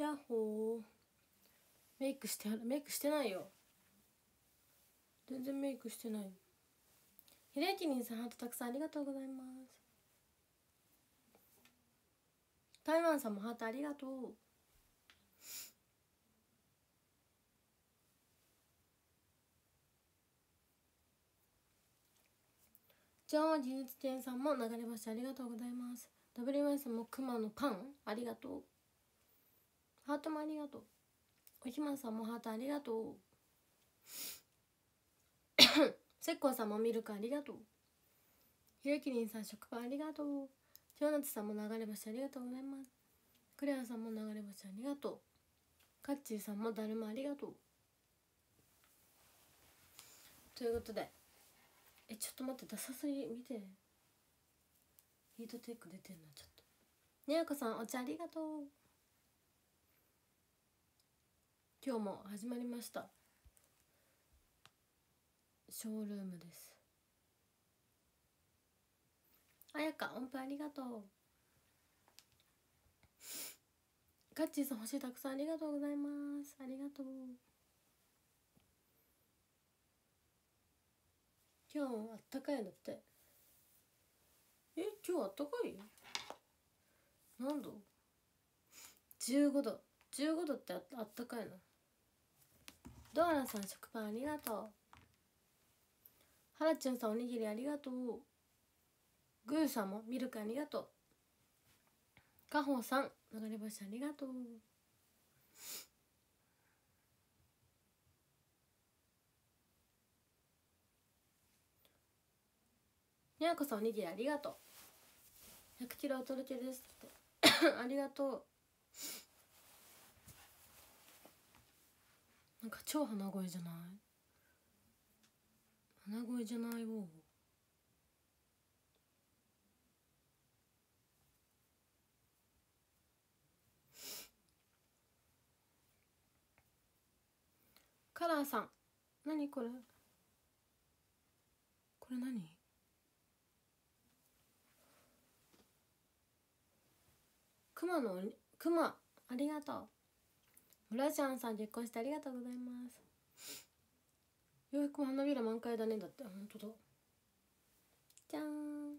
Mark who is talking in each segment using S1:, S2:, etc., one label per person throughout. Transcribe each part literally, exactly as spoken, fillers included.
S1: やっほー。メイクしてはる？メイクしてないよ。全然メイクしてない。ひできにんさんハートたくさんありがとうございます。台湾さんもハートありがとう。ジョージニツチェンさんも流れ星ありがとうございます。 ダブリューエス もくまのパンありがとう。ハートもありがとう。おひまさんもハートありがとう。せっこうさんもミルクありがとう。ひできりんさん食パンありがとう。ジョーナツさんも流れ星ありがとうございます。クレアさんも流れ星ありがとう。カッチーさんもだるまありがとう。ということで、えちょっと待って、ダサすぎ見て、ヒートテック出てんの。ちょっとにやこさんお茶ありがとう。今日も始まりましたショールームです。あやか音符ありがとう。ガッチーさん星たくさんありがとうございます。ありがとう。今日あったかいんだって。え今日あったかい？何度？じゅうごど。じゅうごどってあったかいの？ドアラさん食パンありがとう。はらちゅんさんおにぎりありがとう。グーさんもミルクありがとう。かほうさん流れ星ありがとう。にゃこさんおにぎりありがとう。ひゃくキロお届けですってありがとう。なんか超鼻声じゃない？鼻声じゃないわ。カラーさん何これ？これ何？クマのクマありがとう。村ちゃんさん結婚してありがとうございます。ようやく花びら満開だね。だって本当だ。じゃーん。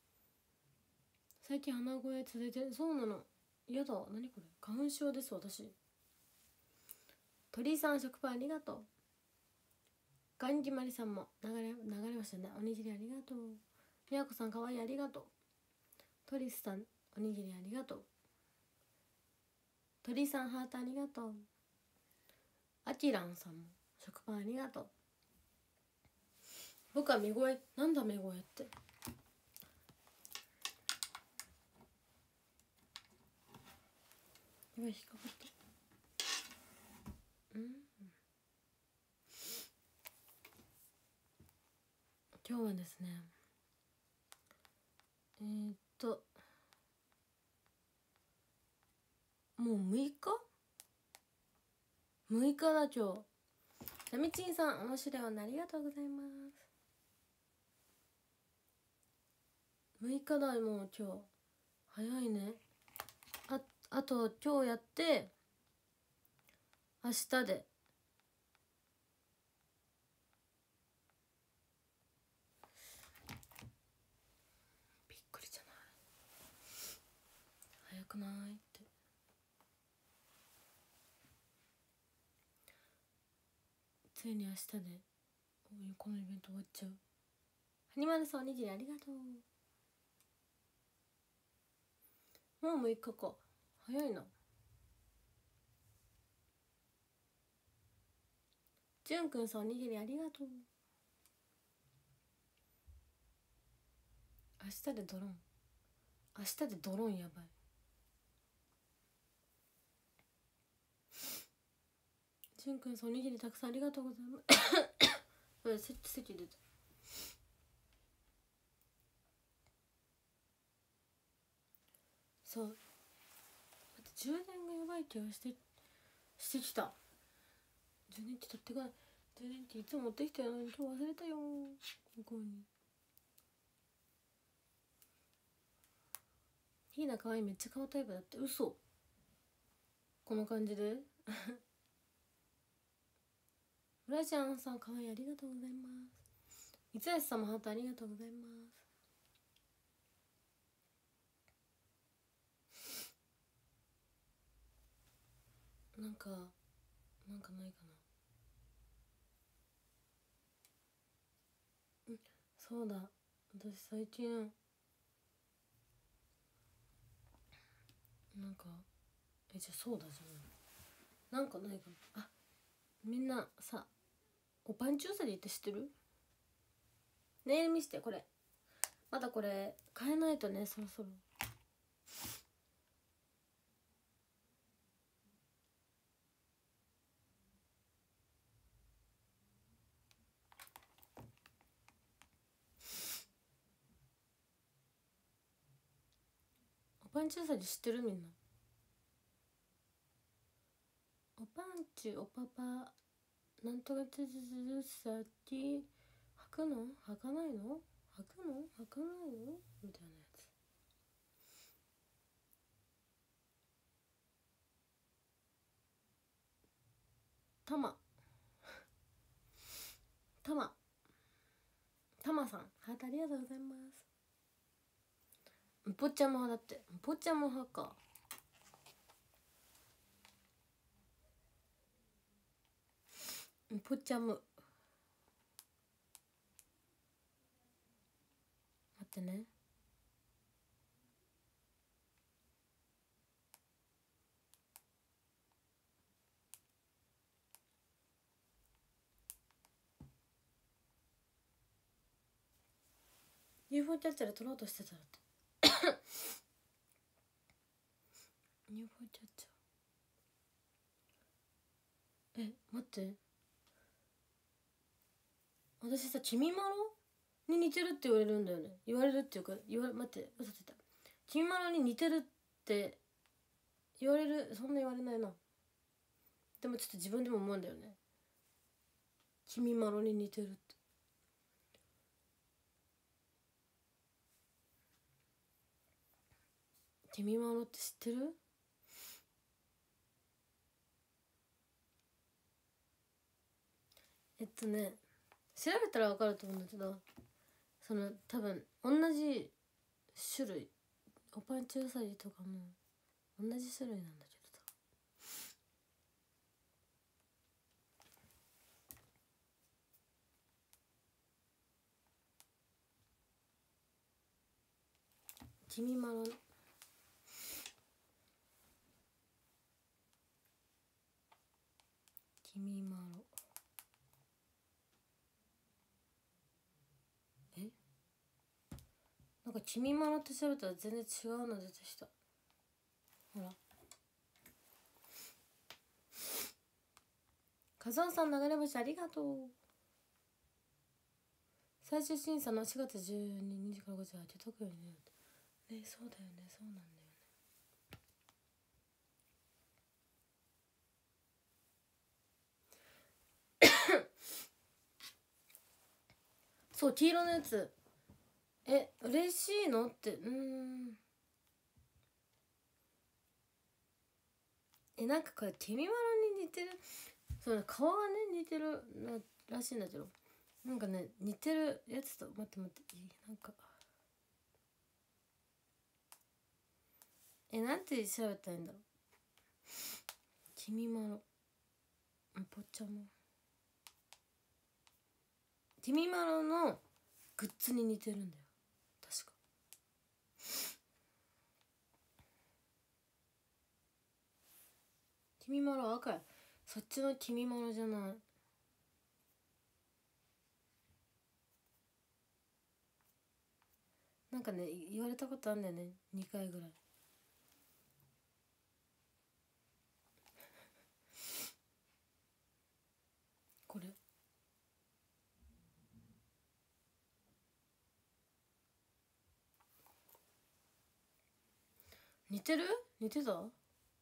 S1: 最近鼻声続いてる。そうなの。やだ何これ。花粉症です私。鳥居さん食パンありがとう。ガンギマリさんも流れ流れましたね。おにぎりありがとう。みやこさんかわいいありがとう。トリスさんおにぎりありがとう。鳥居さんハートありがとう。あきらんさんも食パンありがとう。僕は目声なんだ目声ってやばい引っかかった。うん今日はですねえー、っともうむいかむいかだ今日。ラミチンさん面白い女ありがとうございます。むいかだもう今日早いね。ああと今日やって明日でびっくりじゃない？早くないって。ついに明日でこのイベント終わっちゃう。はにまるさんおにぎりありがとう。もうむいかか早いな。じゅんくんさんおにぎりありがとう。明日でドローン明日でドローンやばい。じゅんくんさんおにぎりたくさんありがとうございます席出た。そう充電がやばい気がしてしてきた。充電器取ってかない。充電器いつも持ってきたのに今日忘れたよ。向こうにひーなかわいいめっちゃ顔タイプだって。嘘この感じでブラジャンさんかわいい、ありがとうございます。三橋さんもハートありがとうございます。なんかなんかないかな。うん、そうだ、私最近なんかえじゃあそうだじゃん、なんかないかな。あ、みんなさ、おパンチウサギって知ってる？ネイル見して。これまだこれ変えないとね、そろそろ。おパンチウサギ知ってる？みんな。おパンチおパパなんとかつつつさっき履くの履かないの履くの履かないのみたいなやつ。たまたまたまさんハートありがとうございます。んぽちゃんも派だって。んぽちゃんも派か。んぽちゃんも待ってね。ユーフォー キャッチャーで取ろうとしてたらってユーフォー キャッチャー、え待って、私さ、ちみまろに似てるって言われるんだよね。言われるっていうか、言われ、待って、嘘ついた。ちみまろに似てるって言われる。そんな言われないな。でもちょっと自分でも思うんだよね、ちみまろに似てるって。ちみまろって知ってる？えっとね、調べたら分かると思うんだけど、その多分同じ種類、おパンチウサギとかも同じ種類なんだけどさ、ちみまろちみまろえなんかちみまろって調べたら全然違うの出てきた。ほら、カズオさん流れ星ありがとう。最終審査のしがつじゅうににちからごじは解くようになる。えそうだよね、そうなんだよねそう、黄色のやつ。え嬉しいのって、うーんえなんかこれちみまろに似てる、そう顔がね似てるならしいんだけど、なんかね似てるやつと、待って待っていい、なんかえなんて調べたらいいんだろう。ちみまろんぽちゃまちみまろのグッズに似てるんだよ確か。ちみまろ赤い、そっちのちみまろじゃない。なんかね言われたことあるんだよね、にかいぐらい。これ似てる？似てた？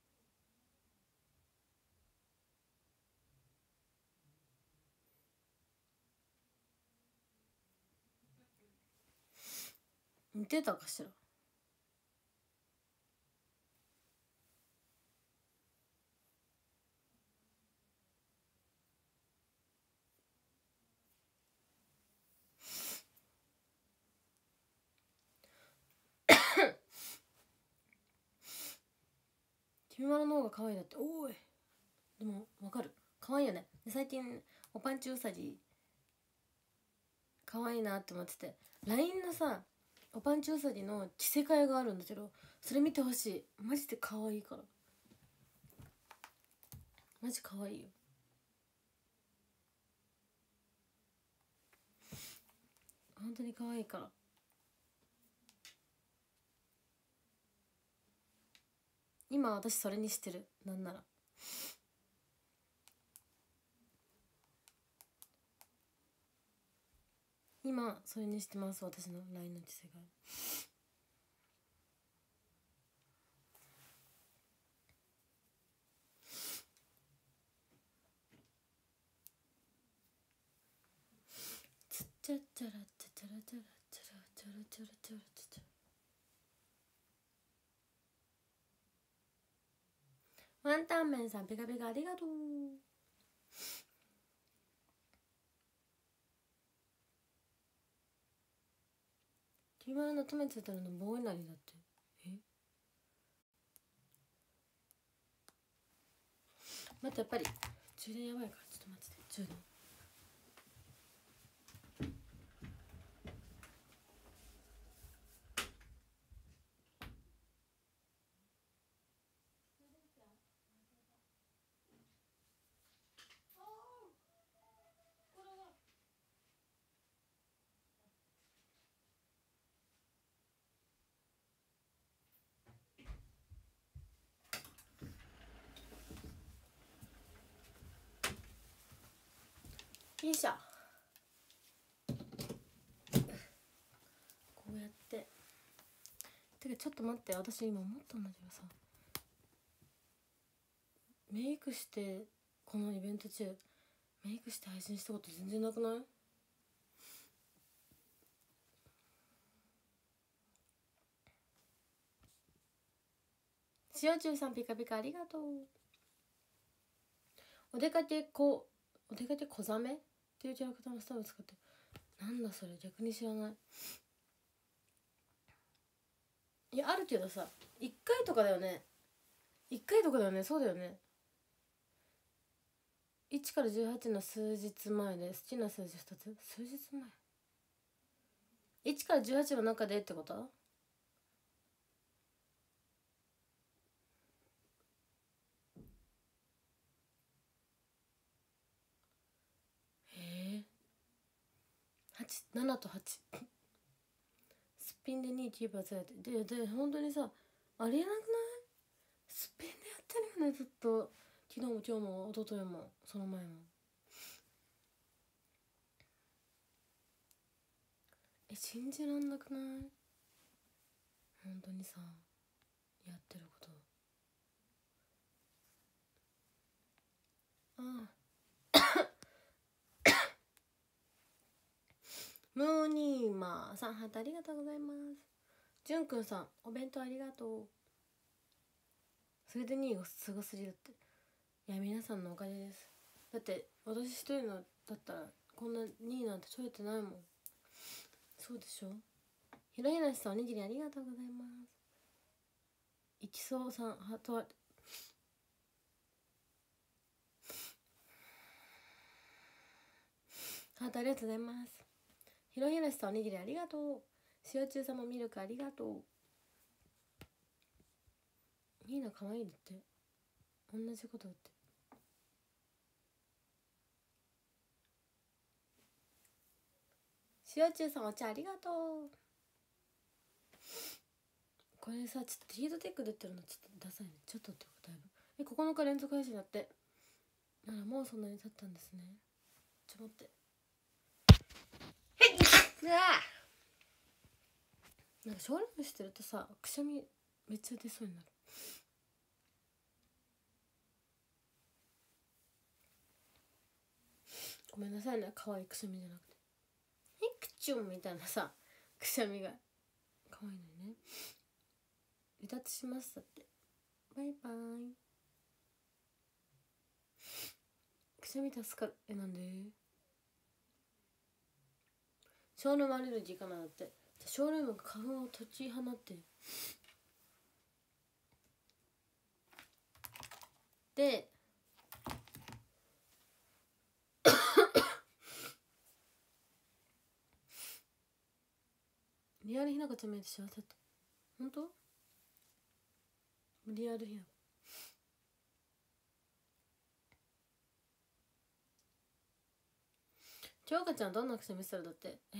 S1: 似てたかしら。 君まろの方が可愛いだって。おいでもわかる、可愛いよね。で最近おパンチうさぎ可愛いなって思ってて、 ライン のさおパンチうさぎの着せ替えがあるんだけど、それ見てほしい。マジで可愛いから、マジ可愛いよ。本当に可愛いから。今私それにしてる。なんなら今それにしてます、私の ライン の着せ替え。つっちゃっちゃらっちゃちゃらちゃらちゃらちゃらちゃらちゃらちゃら。ワンタンメンさんピカピカありがとう。君まろの止めてたの棒稲荷だって。え待って、やっぱり充電やばいから、ちょっと待ってて。充電よいしょ。こうやっててかちょっと待って、私今思ったんだけどさ、メイクしてこのイベント中メイクして配信したこと全然なくない？塩中さんピカピカありがとう。お出かけこお出かけ小ザメっていうキャラクターのスタイル使って、なんだそれ、逆に知らない。いやあるけどさ、いっかいとかだよね、いっかいとかだよね。そうだよね。いちからじゅうはちの数日前で好きな数字ふたつ。数日前、いちからじゅうはちの中でってこと？へえ、はち、ななとはちすっぴんでにキーパーずれて、でで本当にさ、ありえなくない？すっぴんでやってるよねずっと。昨日も今日も一昨日もその前も。え、信じらんなくない？本当にさ、やってること。ああムーニーマーさんハートありがとうございます。じゅんくんさんお弁当ありがとう。それでにいがすごすぎるって。いや皆さんのおかげです。だって私一人のだったらこんなにいなんて取れてないもん。そうでしょ。ひろひなしさんおにぎりありがとうございます。いきそうさんハートはハートありがとうございます。ひろひなしさんおにぎりありがとう。塩中さんもミルクありがとう。いいな、かわいいだって。同じことだって。塩中さんお茶ありがとう。これさ、ちょっとヒートテック出てるのちょっとダサいね。ちょっとってことだいぶ。え、ここのか連続配信だって。ならもうそんなに経ったんですね。ちょっと待って。うわなんかショールームしてるとさ、くしゃみめっちゃ出そうになる。ごめんなさいね、可愛いくしゃみじゃなくて。え、クチュンみたいなさ、くしゃみが可愛いのにね。離脱しますだって。バイバイ。くしゃみ助かる。え、なんで？ショールームアレルギーかなだって。ショールームが花粉を解き放って。 でリアルひなこちゃん見えて幸せだった。本当？リアルひなこちょうかちゃんどんなくせ見せたらだって。え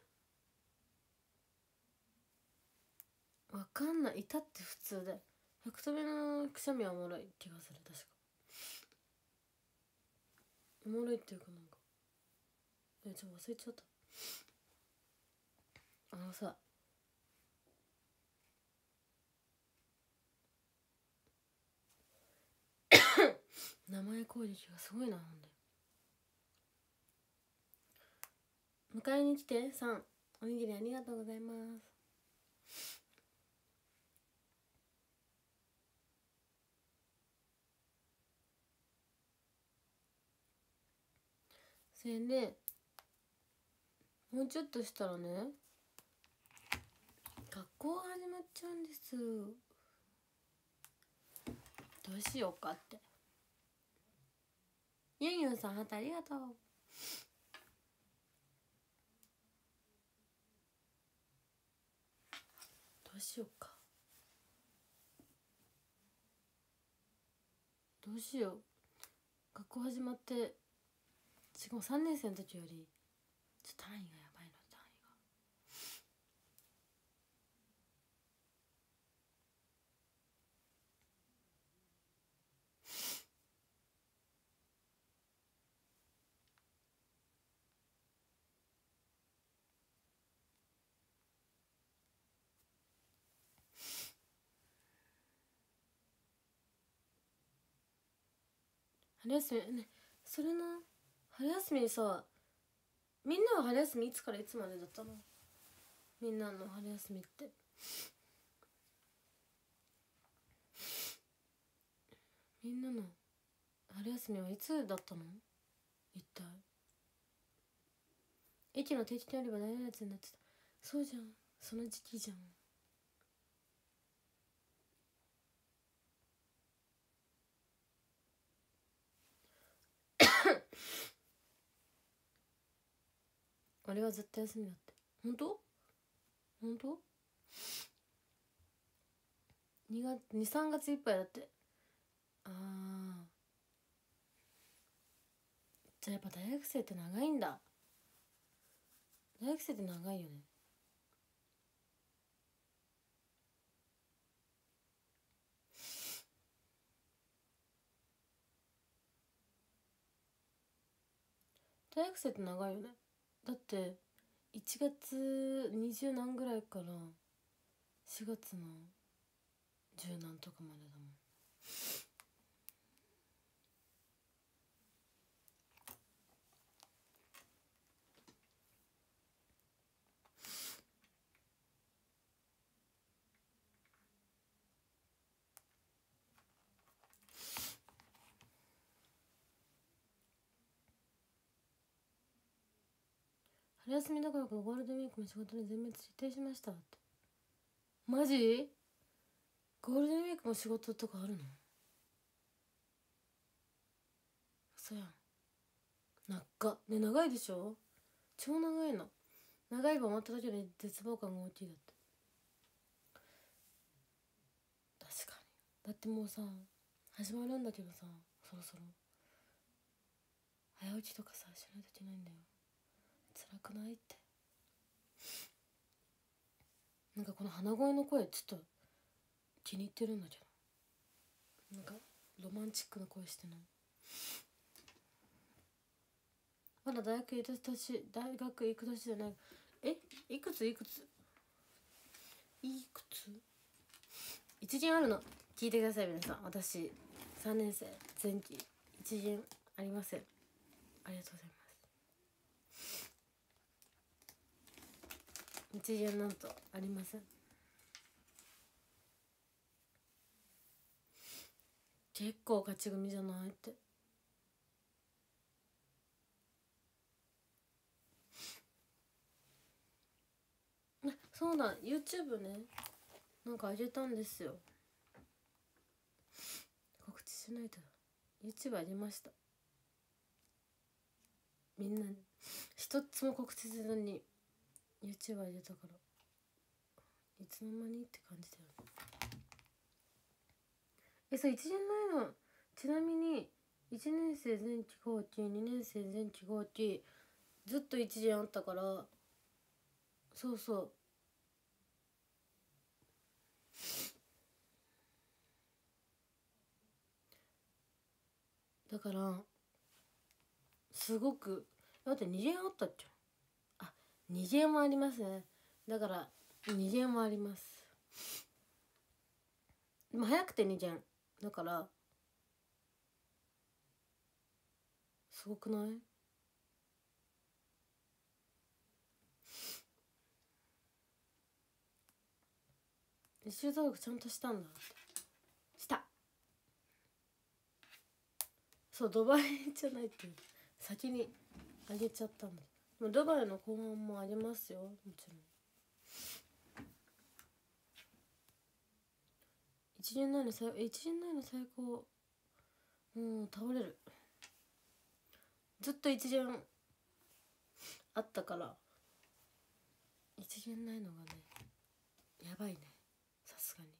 S1: ー、わかんない。いたって普通で百飛びのくしゃみはおもろい気がする。確かおもろいっていうかなんかえちょっと忘れちゃった。あのさ名前攻撃がすごいな。ほんで迎えに来てさんおにぎりありがとうございます。それでもうちょっとしたらね学校が始まっちゃうんです。どうしようかって。ゆんゆんさんハートありがとう。どうしようか。どうしよう。学校始まってしかもさんねん生の時よりちょっと単位がやばいの。単位が春休みね。それな春休みさみんなは春休みいつからいつまでだったの？みんなの春休みってみんなの春休みはいつだったの？一体駅の定期券売り場大行列になってた。そうじゃん、その時期じゃん。あれは絶対休みだって。本当？本当？にがつにさんがついっぱいだって。ああじゃあやっぱ大学生って長いんだ。大学生って長いよね。大学生って長いよね。だっていちがつにじゅう何ぐらいからしがつのじゅう何とかまでだもん。春休みだからかゴールデンウィークも仕事で全滅指定しましたって。マジ？ゴールデンウィークも仕事とかあるの？そうやん。長っね。長いでしょ。超長いの。長い分終わっただけで絶望感が大きいだって。確かに。だってもうさ始まるんだけどさそろそろ早起きとかさしないといけないんだよ。辛くないって。なんかこの鼻声の声ちょっと気に入ってるんだけど、なんかロマンチックな声してない？まだ大学行く年大学行く年じゃない。えいくついくついくつ一限あるの。聞いてください皆さん。私さんねん生前期一限ありません。ありがとうございます。一限なんとありません。結構勝ち組じゃないって。そうだ YouTube ねなんかあげたんですよ。告知しないと。 YouTube ありました。みんな一つも告知せずに YouTube 入れたからいつの間にって感じだよね。え、そういちねんまえの、ちなみにいちねん生前期後期にねん生前期後期ずっといち限あったから、そうそうだからすごく、だってに限あったっけ。あ、に限もありますね。だからに限もあります。でも早くてに限だからすごくない？履修登録ちゃんとしたんだって。した。そうドバイじゃないっていう先にあげちゃったんだ。でもドバイの後半もありますよ、もちろん。いちねんまえの最いちねんまえの最高、もう倒れる。ずっといち限あったからいち限ないのがねやばいね、さすがに。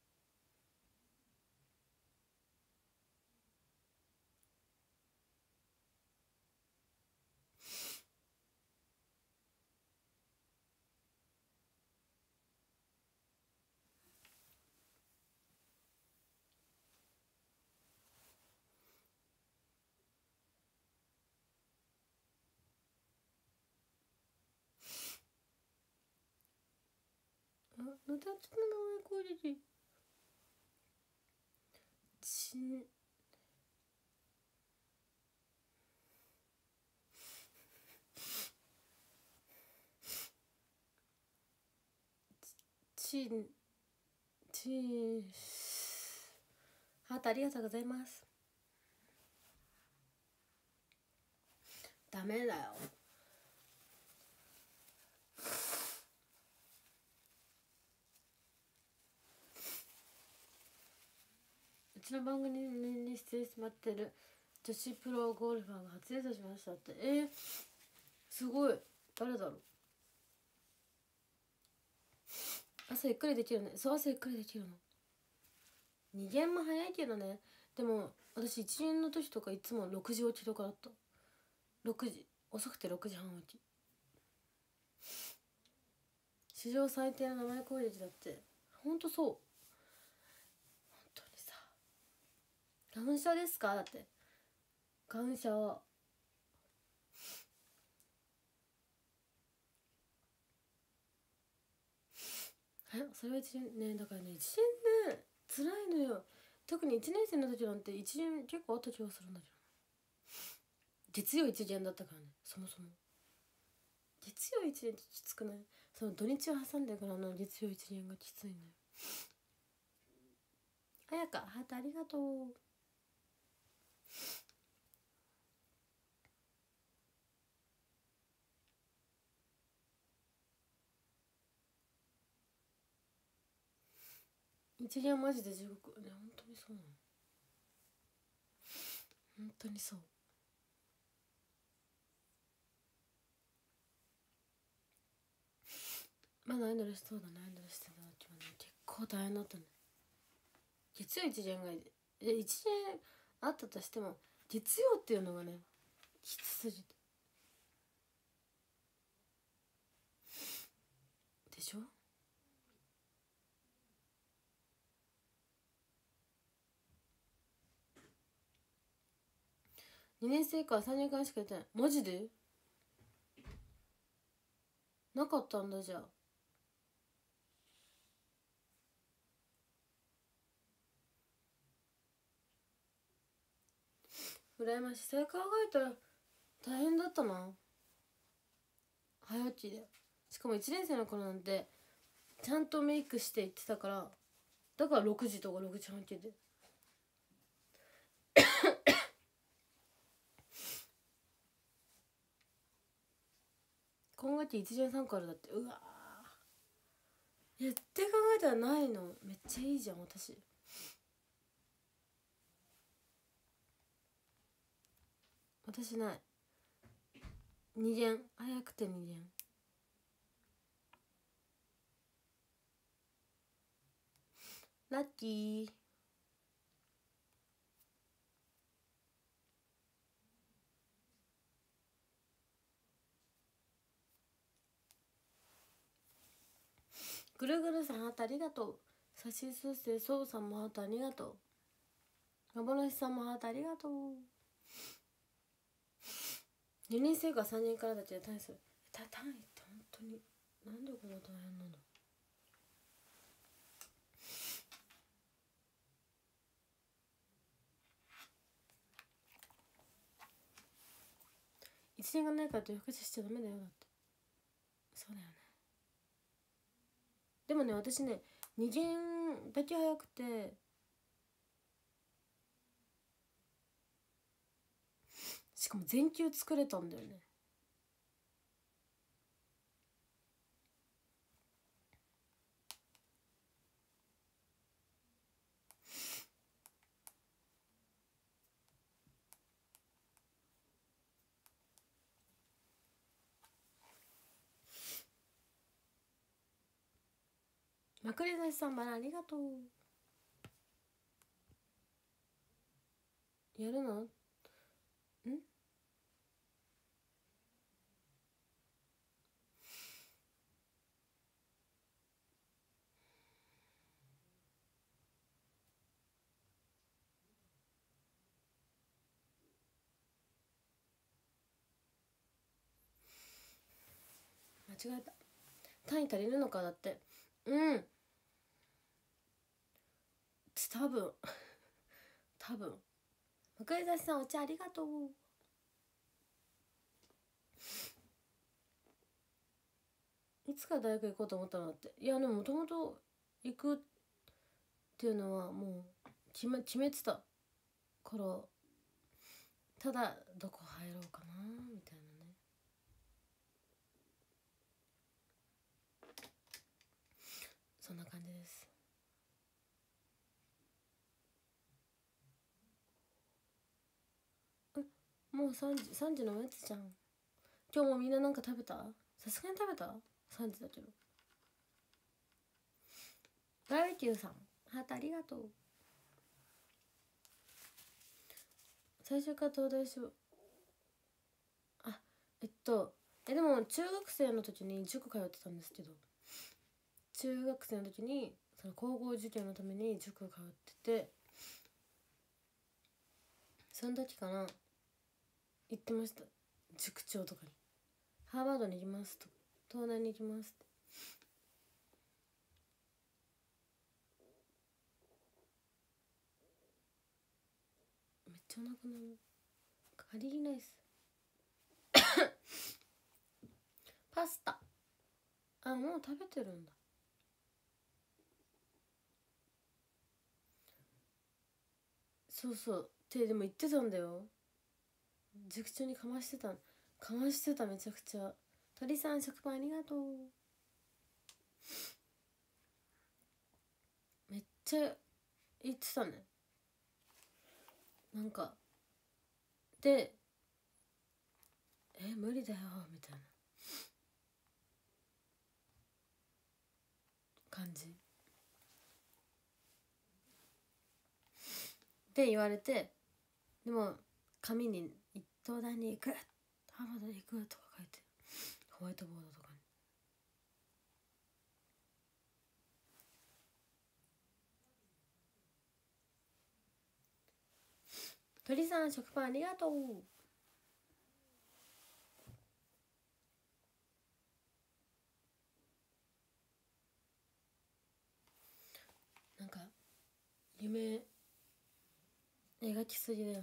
S1: あ、のたつの名前攻撃ちちちハートありがとうございます。ダメだよ。うちの番組に出演してもらってる女子プロゴルファーが初優勝しましたって。えー、すごい。誰だろう。朝ゆっくりできるね。そう、朝ゆっくりできるの。に限も早いけどね。でも私いち限の時とかいつもろくじ起きとかだった。ろくじ、遅くてろくじはん起き。史上最低の名前攻撃だって。ほんとそう。本当にさ、感謝ですかだって。感謝はえ、それはいちねんね。だからねいちねんね辛いのよ。特にいちねん生の時なんていち限結構あった気がするんだけど、月曜いち限だったからね。そもそも月曜いち限ってきつくない？その土日を挟んでからの月曜いち限がきついのよ。あやかハートありがとう。一限マジで地獄ね。本当にそうなの。本当にそう。まだアイドルしそうだね。アイドルしてた時はね結構大変だったね。月曜いち限がいでいち限あったとしても月曜っていうのがねきつすぎてでしょ。にねん生からさんねんかんしかやってない。マジでなかったんだ。じゃあ羨ましい。それ考えたら大変だったな。早起きで、しかもいちねん生の頃なんてちゃんとメイクして行ってたから、だからろくじとかろくじはん起きで今学期いち限さんからだって。うわー、やって考えたらないのめっちゃいいじゃん私。 私ない。に限、早くてに限。ラッキー。ぐるぐるさんハートありがとう。さしすせそうさんもハートありがとう。幻さんもハートありがとう。よにん生かさんにんからたちで単位する。た単位って本当になんでこんな大変なの。一年がないからと夜更かししちゃダメだよ。だってそうだよね。でもね私ねに限だけ早くてしかも全休作れたんだよね。まくりなしさんバラありがとう。やるのん間違えた。単位足りるのか。だってうん多分多分まくりなしさんお茶ありがとう。いつから大学行こうと思ったのって。いやでももともと行くっていうのはもう決め決めてたから、ただどこ入ろうかなみたいなね。そんな感じです。えもうさんじさんじのおやつじゃん。今日もみんななんか食べた？さすがに食べた？ さん 時だけど。バーベキューさんハートありがとう。最初から東大しよう。あえっとえでも中学生の時に塾通ってたんですけど、中学生の時にその高校受験のために塾通ってて、その時かな言ってました。塾長とかにハーバードに行きますとか東大に行きますって。めっちゃお腹鳴る。カリーナイスパスタ。あもう食べてるんだ。そうそうってでも言ってたんだよ。塾長にかましてたかましてためちゃくちゃ。鳥さん食パンありがとう。めっちゃ言ってたね。なんかでえ無理だよみたいな感じで言われて、でも紙に東大に行くハーバードに行くとか書いてホワイトボードとかに。鳥さん食パンありがとう。なんか夢描きすぎだよね。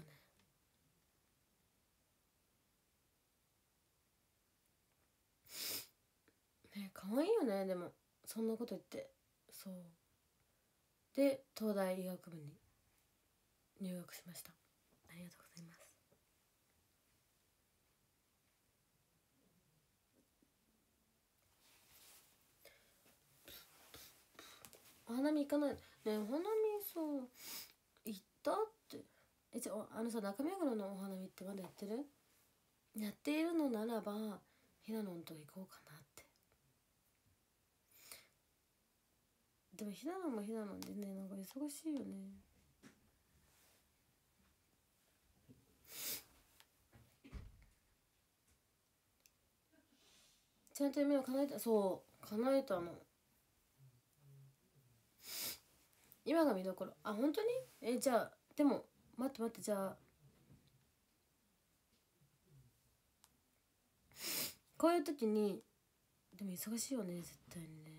S1: ね可愛いよね。でもそんなこと言って。そうで東大医学部に入学しました。ありがとうございます。お花見行かないね。えお花見そう行ったって。えじゃああのさ中目黒のお花見ってまだやってる？ やっているのならばひなのんと行こうかなって。でもひなのんもひなのんでね、なんか忙しいよね。ちゃんと夢を叶えた。そう叶えたの。今が見どころ。あ、本当に？え、じゃあでも待って待って、じゃあこういう時に、でも忙しいよね絶対にね。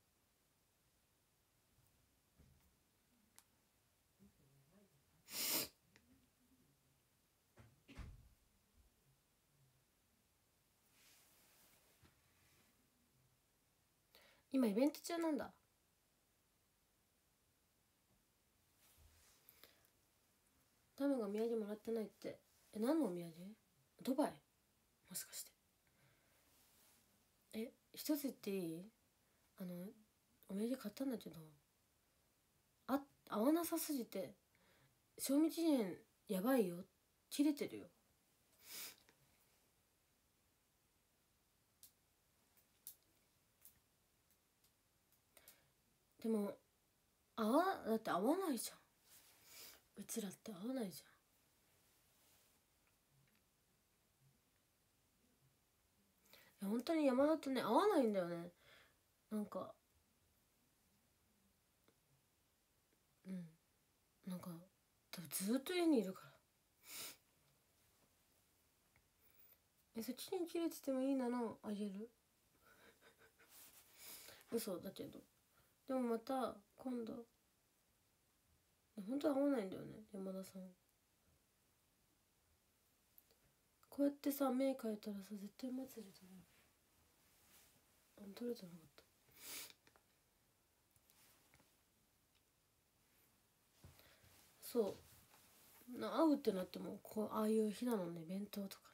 S1: 今イベント中なんだ。タムがお土産もらってないって。え、何のお土産？ドバイ？もしかして。え、一つ言っていい？あのお土産買ったんだけど、あ合わなさすぎて賞味期限やばいよ、切れてるよ。でも合わだって合わないじゃん、うちらって合わないじゃん。いや本当に山田とね合わないんだよね。なんかうんなんか多分ずっと家にいるから。え、それ期限切れててもいいならあげる。嘘だけど。でもまた今度本当は合わないんだよね山田さん。こうやってさ目描いたらさ絶対まつり取れる。あ、取れてなかった。そうな、会うってなってもこうああいうひなのね弁当とかね。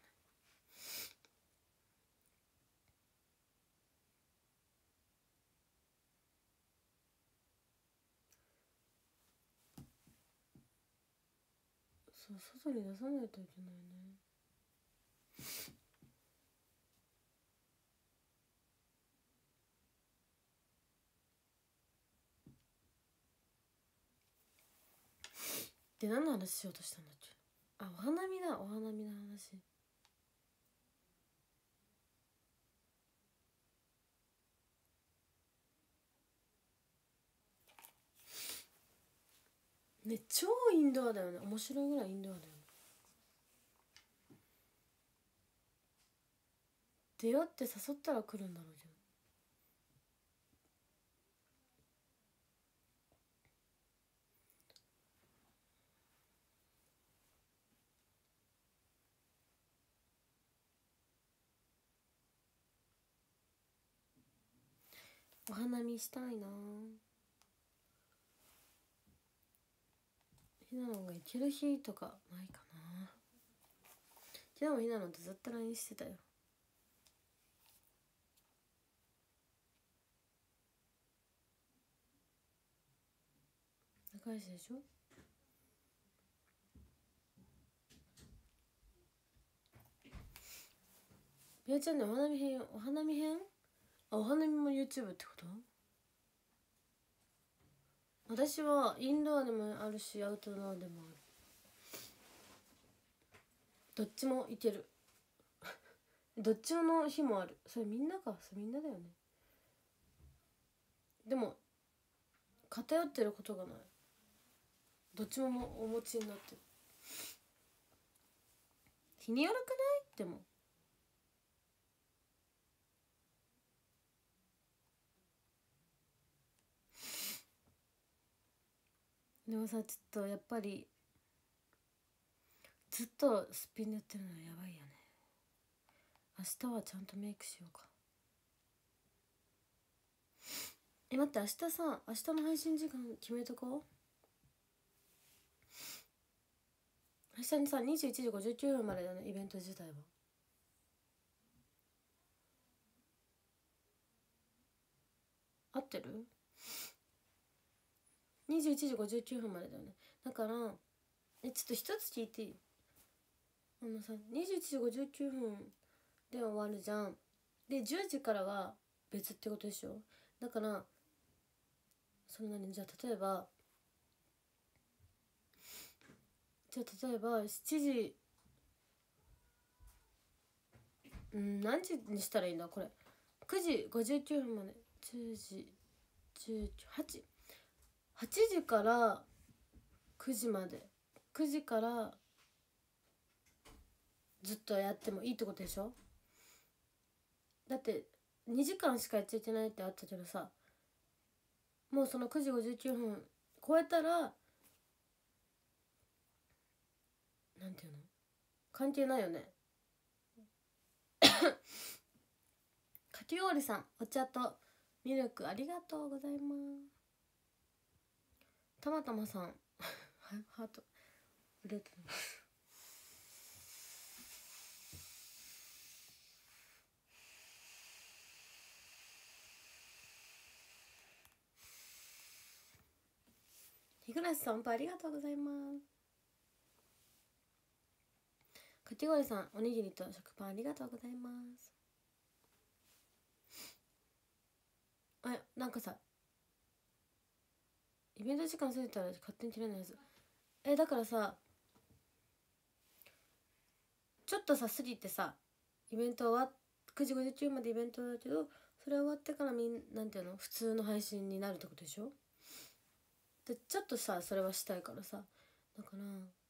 S1: そう外に出さないといけないね。で何の話しようとしたんだっけ。あ、お花見だ、お花見の話。ね、超インドアだよね。面白いぐらいインドアだよね。出会って誘ったら来るんだろうけど。お花見したいな。ひなのが行ける日とかないかな。昨日もひなのとずっと ライン してたよ。仲良しでしょ。ビアちゃんね、お花見編、お花見編、あ、お花見も YouTube ってこと？私はインドアでもあるしアウトドアでもある。どっちもいける。どっちの日もある。それみんなか、それみんなだよね。でも偏ってることがない。どっちもお持ちになってる。日によるくない？でもでもさ、ちょっとやっぱりずっとすっぴんでやってるのやばいよね。明日はちゃんとメイクしようか。え、待って、明日さ、明日の配信時間決めとこう。明日にさ、にじゅういちじごじゅうきゅうふんまでだね、イベント自体は。合ってる？ にじゅういちじごじゅうきゅうふんまでだよね。だからえ、ちょっと一つ聞いていい？ あのさにじゅういちじごじゅうきゅうふんで終わるじゃん。でじゅうじからは別ってことでしょ。だからその何じゃあ例えばじゃあ例えばしちじ、うん何時にしたらいいんだこれ。くじごじゅうきゅうふんまでじゅうじじゅうはち はちじからくじまで、くじからずっとやってもいいってことでしょ。だってにじかんしかやっちゃいけないってあったけどさ、もうそのくじごじゅうきゅうふん超えたらなんていうの関係ないよね。かき氷さんお茶とミルクありがとうございます。たまたまさんハートありがとうございます。日暮さんありがとうございます。かき氷さんおにぎりと食パンありがとうございます。あなんかさイベント時間過ぎたら勝手に切れないやつ。えだからさちょっとさ過ぎてさイベント終わっくじごじゅうきゅうまでイベントだけど、それ終わってからみんなんていうの普通の配信になるってことでしょ。でちょっとさそれはしたいからさ、だから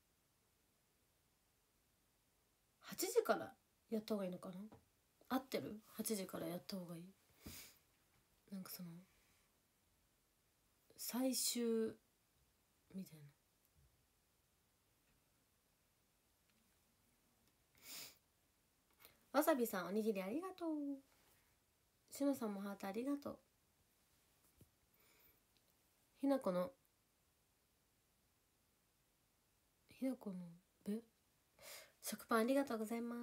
S1: はちじからやった方がいいのかな。合ってる？ はち 時からやった方がいい。なんかその最終みたいな。わさびさんおにぎりありがとう。しのさんもハートありがとう。ひなこのひなこのべ食パンありがとうございます。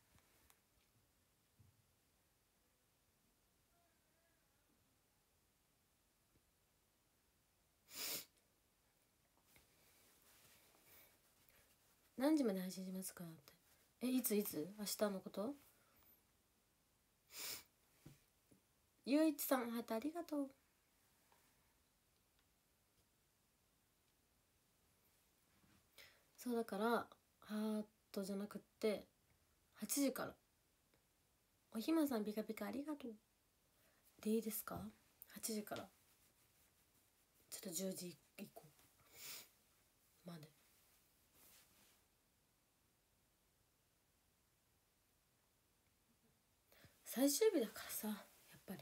S1: 何時まで配信しますかって。えいついつ明日のこと。ゆういちさんハートありがとう。そうだからハートじゃなくってはちじから。おひまさんピカピカありがとうでいいですか。はちじからちょっとじゅうじ以降まで。最終日だからさやっぱり。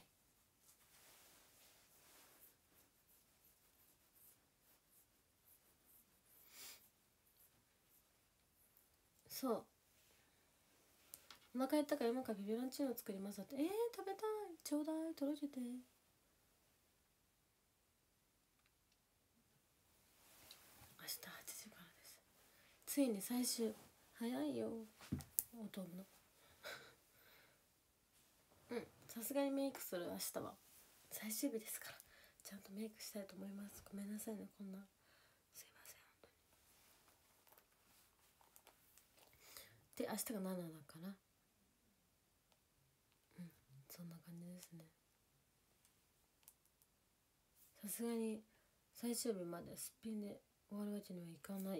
S1: そうお腹減ったから今からビビランチーノ作りますって。えー、食べたい。ちょうだい届けて。明日はちじからです。ついに最終。早いよおとぶのうんさすがにメイクする。明日は最終日ですからちゃんとメイクしたいと思います。ごめんなさいねこんな。すいません本当に。で明日がななだからうんそんな感じですね。さすがに最終日まですっぴんで終わるわけにはいかない。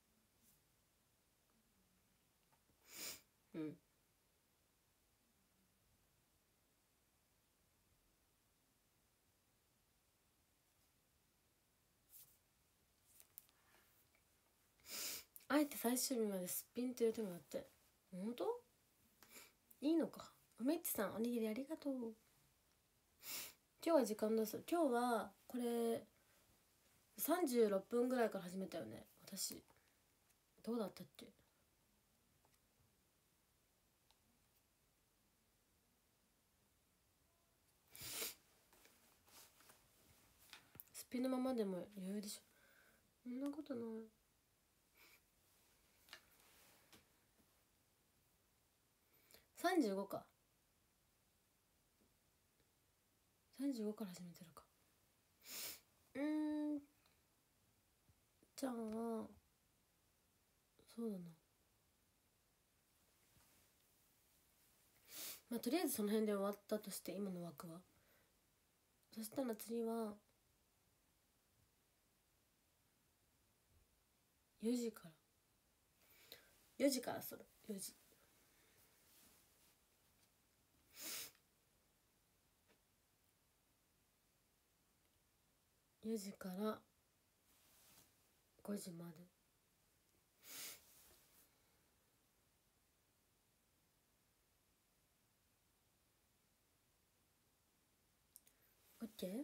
S1: うんあえて最終日まですっぴんって言うてもらって。本当いいのか。梅っちさんおにぎりありがとう。今日は時間どうする。今日はこれさんじゅうろっぷんぐらいから始めたよね私。どうだったっけ。すっぴんのままでも余裕でしょ。そんなことない。さんじゅうごか。さんじゅうごから始めてるか。うーんじゃあそうだなまあとりあえずその辺で終わったとして、今の枠は。そしたら次はよじからよじからする。よじよじからごじまで。オッケー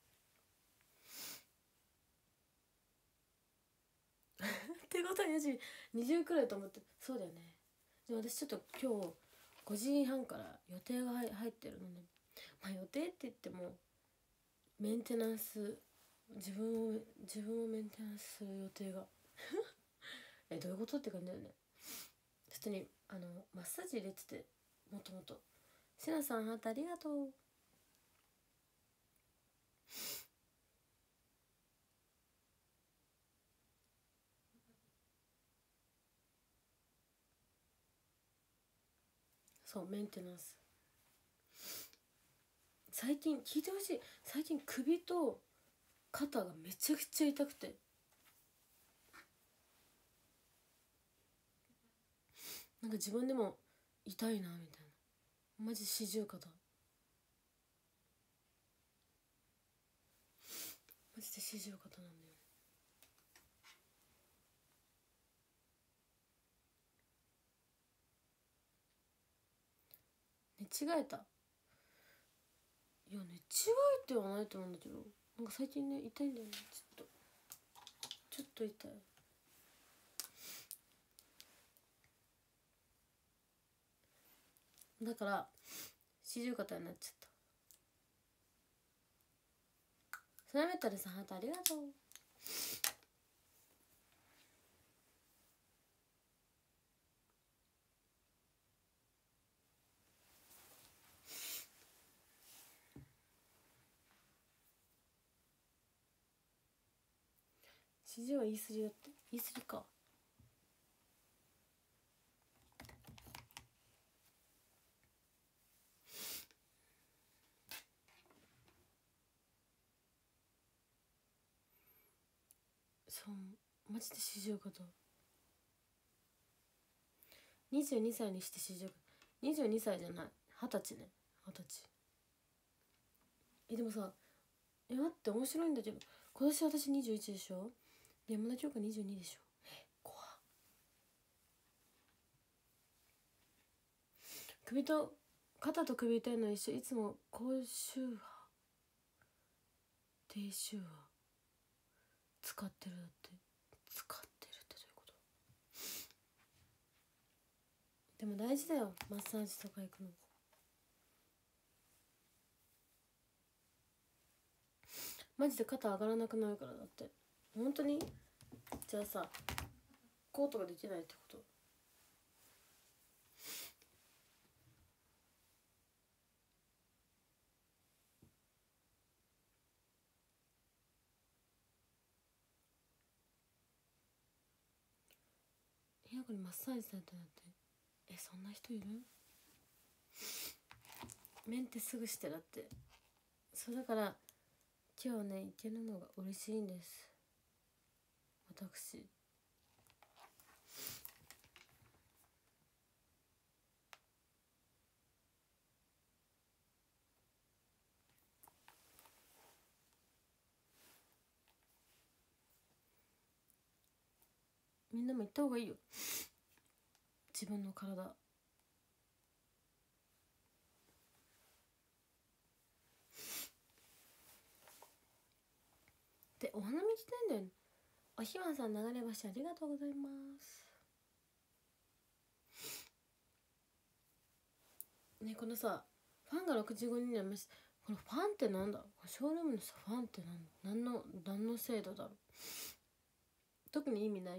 S1: ってことはよじにじゅうくらいと思って。そうだよね。でも私ちょっと今日ごじはんから予定が入入ってるので、まあ予定って言ってもメンテナンス、自分を自分をメンテナンスする予定がえどういうことって感じだよね。普通にあのマッサージ入れてて、もともとしなさんハートありがとう。そうメンテナンス。最近聞いてほしい。最近首と肩がめちゃくちゃ痛くて、なんか自分でも痛いなみたいな。マジ四十肩、マジで四十肩なんだよ。寝違えた。いや寝違えてはないと思うんだけど、なんか最近ね痛いんだよね。ちょっとちょっと痛い。だから四十肩になっちゃった。スナメタルさんハートありがとう。四十は言い過ぎだって。言い過ぎか。そうマジで四十肩。にじゅうにさいにして四十肩。にじゅうにさいじゃない、二十歳ね。二十歳。えでもさ、え待って面白いんだけど、今年私にじゅういちでしょ。山田京香にじゅうにでしょ。え怖っ。首と肩と首痛いの一緒。いつも高周波低周波使ってるだって。使ってるってどういうこと。でも大事だよマッサージとか行くの。マジで肩上がらなくなるから。だって本当に。じゃあさ、こうとかできないってこと。部屋子にマッサージされたんだって。えそんな人いる。メンテすぐしてだって。そうだから今日ね行けるのが嬉しいんです、私。みんなも行った方がいいよ、自分の体。でお花見来てんだよね。おひまさん流れ星ありがとうございます。ねこのさファンがろくじゅうごにんになりました。このファンってなんだ。ショールームのさファンって何の何の制度だろう。特に意味ない。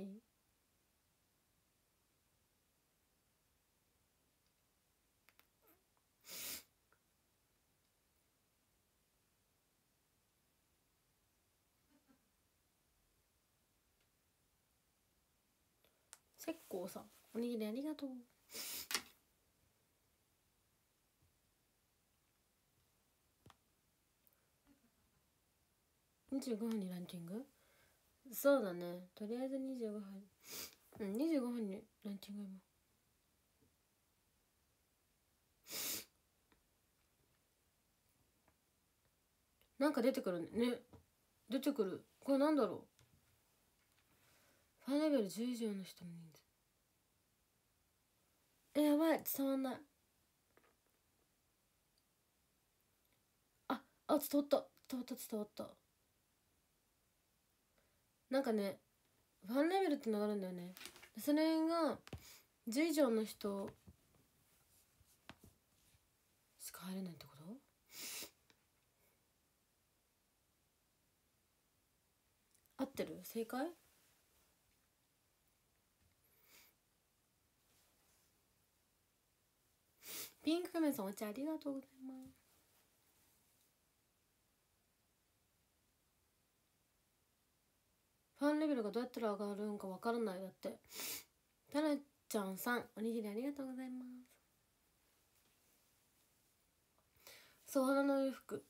S1: せっこうさんおにぎりありがとう。 にじゅうごふんにランキング。そうだね、とりあえずにじゅうごふん、うん、にじゅうごふんにランキング。今なんか出てくるね。出てくる。これなんだろう。ファンレベルじゅう以上の人の人数。え、やばい、伝わんない。ああ、伝わった、伝わった伝わった。なんかね、ファンレベルってのがあるんだよね。それがじゅう以上の人しか入れないってこと？合ってる？正解？ピンク仮面さん、お茶ありがとうございます。ファンレベルがどうやったら上がるんかわからない。だってタラちゃんさん、おにぎりありがとうございます。そう、花の洋服。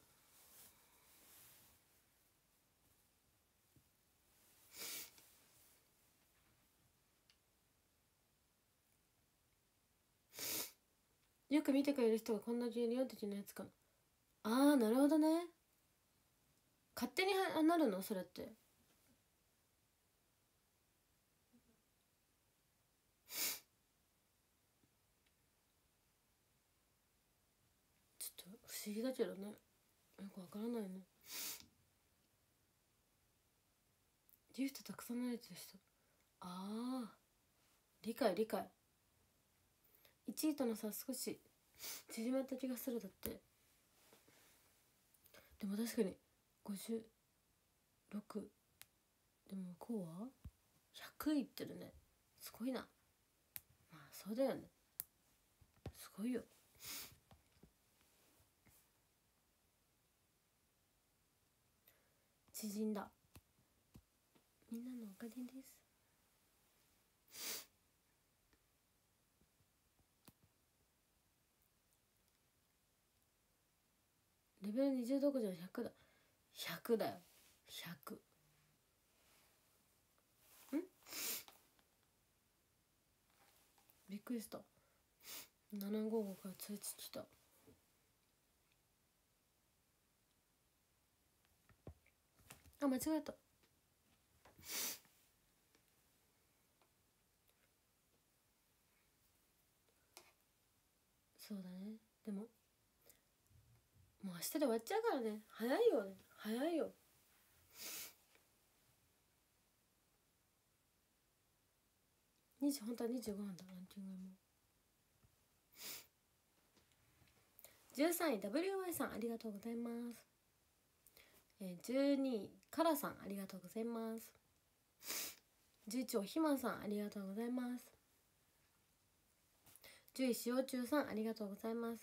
S1: よく見てくれる人がこんなにいるよっていうやつかな。あー、なるほどね。勝手にはなるのそれって。ちょっと不思議だけどね、よくわからないね。ギフトたくさん慣れてる人。ああ、理解理解。いちいとの差少し縮まった気がする。だってでも確かにごじゅうろく、でもこうはひゃくいってるね。すごいな。まあそうだよね、すごいよ。縮んだ。みんなのおかげです。レベルにじゅうどころじゃひゃくだ。ひゃくだよ、ひゃく。んびっくりした。ななごごから通知来た。あ、間違えた。そうだね。でももう明日で終わっちゃうからね。早いよね、早いよ。にじゅう、本当はにじゅうごふんだ。ランキングもじゅうさんい ダブリューワイ さん、ありがとうございます。えー、じゅうにいカラさん、ありがとうございます。じゅういちおひまさん、ありがとうございます。じゅういしおちゅうさん、ありがとうございます。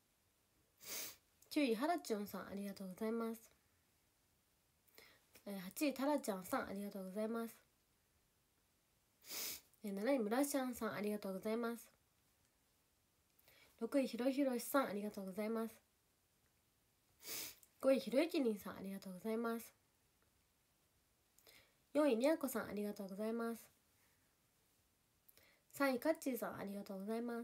S1: きゅういはらちゅんさん、ありがとうございます。えー、はちいたらちゃんさん、ありがとうございます。えー、なないむらしゃんさん、ありがとうございます。ろくいひろひろしさん、ありがとうございます。ごいひろゆきりんさん、ありがとうございます。よんいみやこさん、ありがとうございます。さんいかっちーさん、ありがとうございます。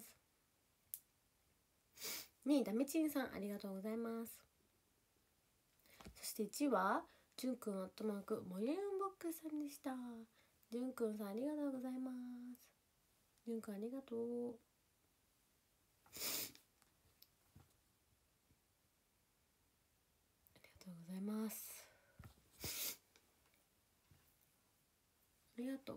S1: にいだめちんさん、ありがとうございます。そしていちいはじゅんくんアットマークモリエンボックスさんでした。じゅんくんさん、ありがとうございます。じゅんくんありがとう。ありがとうございます。ありがとう。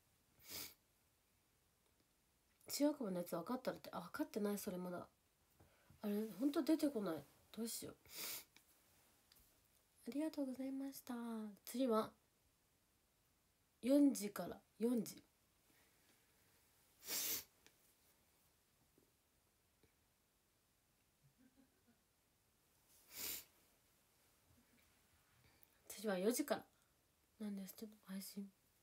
S1: 中学部のやつ分かったらって。あ、分かってない。それまだあれほんと出てこない。どうしよう。ありがとうございました。次はよじからよじ。次はよじからなんですけど、配信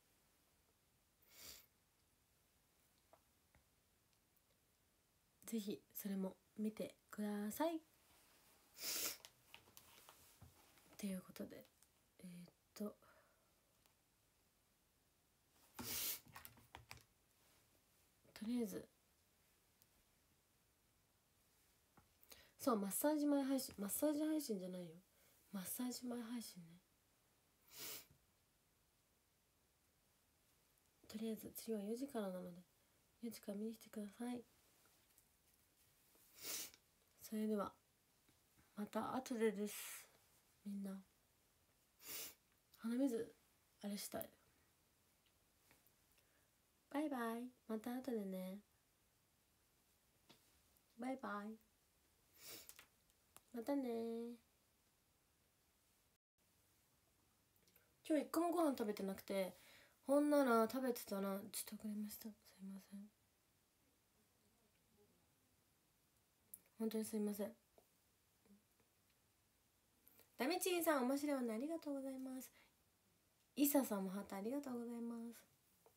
S1: ぜひそれも見てください。ということで、ええー、っととりあえずそうマッサージ前配信マッサージ配信じゃないよマッサージ前配信ね。とりあえず次はよじからなのでよじから見に来てください。それではまた後でです。みんな鼻水あれしたい。バイバイ、また後でね。バイバイ、またね。今日一個もご飯食べてなくて、ほんなら食べてたらちょっと遅れました、すいません。本当にすいません。ダメチンさん面白いね、ありがとうございます。イサさんもハートありがとうございます。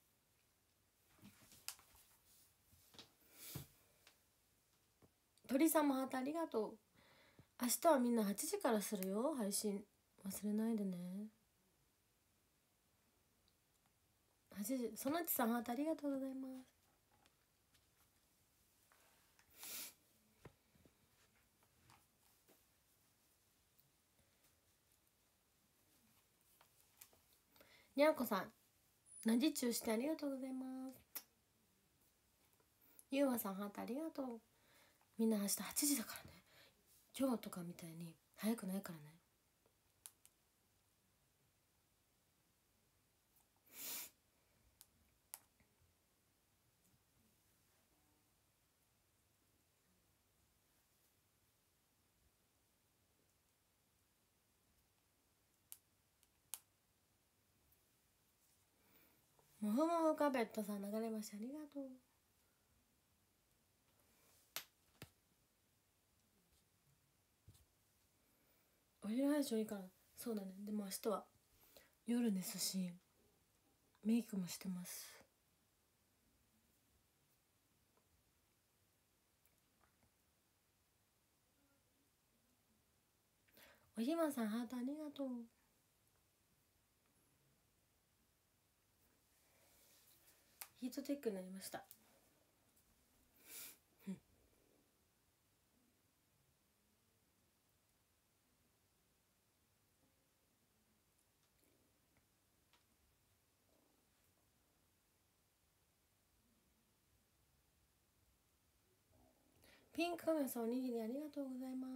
S1: 鳥さんもハートありがとう。明日はみんなはちじからするよ配信、忘れないでね。はちじ、そのちさんハートありがとうございます。にゃんこさんなじちゅうしてありがとうございます。ゆうまさんハートありがとう。みんな明日はちじだからね。今日とかみたいに早くないからね。もふもふカベットさん流れましありがとう。お昼配信いいから。そうだね。でも明日は夜ですしメイクもしてます。おひまさんハートありがとう。ヒートテックになりました。ピンクカメさんおにぎりありがとうございます。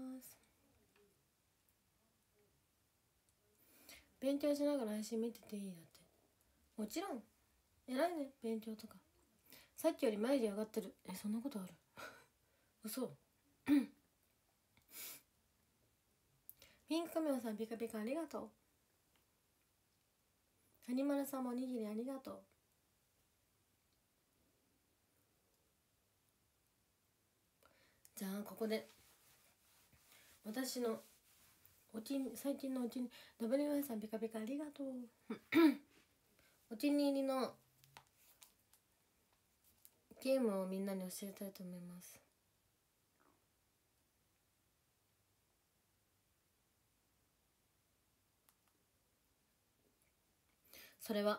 S1: 勉強しながら配信見てていいだって。もちろん偉いね、勉強とか。さっきより眉毛上がってる。え、そんなことある嘘ピンクカメラさんピカピカありがとう。アニマルさんもおにぎりありがとう。じゃあここで私のお気に最近のお気に ダブリューワイ さんピカピカありがとうお気に入りのゲームをみんなに教えたいと思います。それは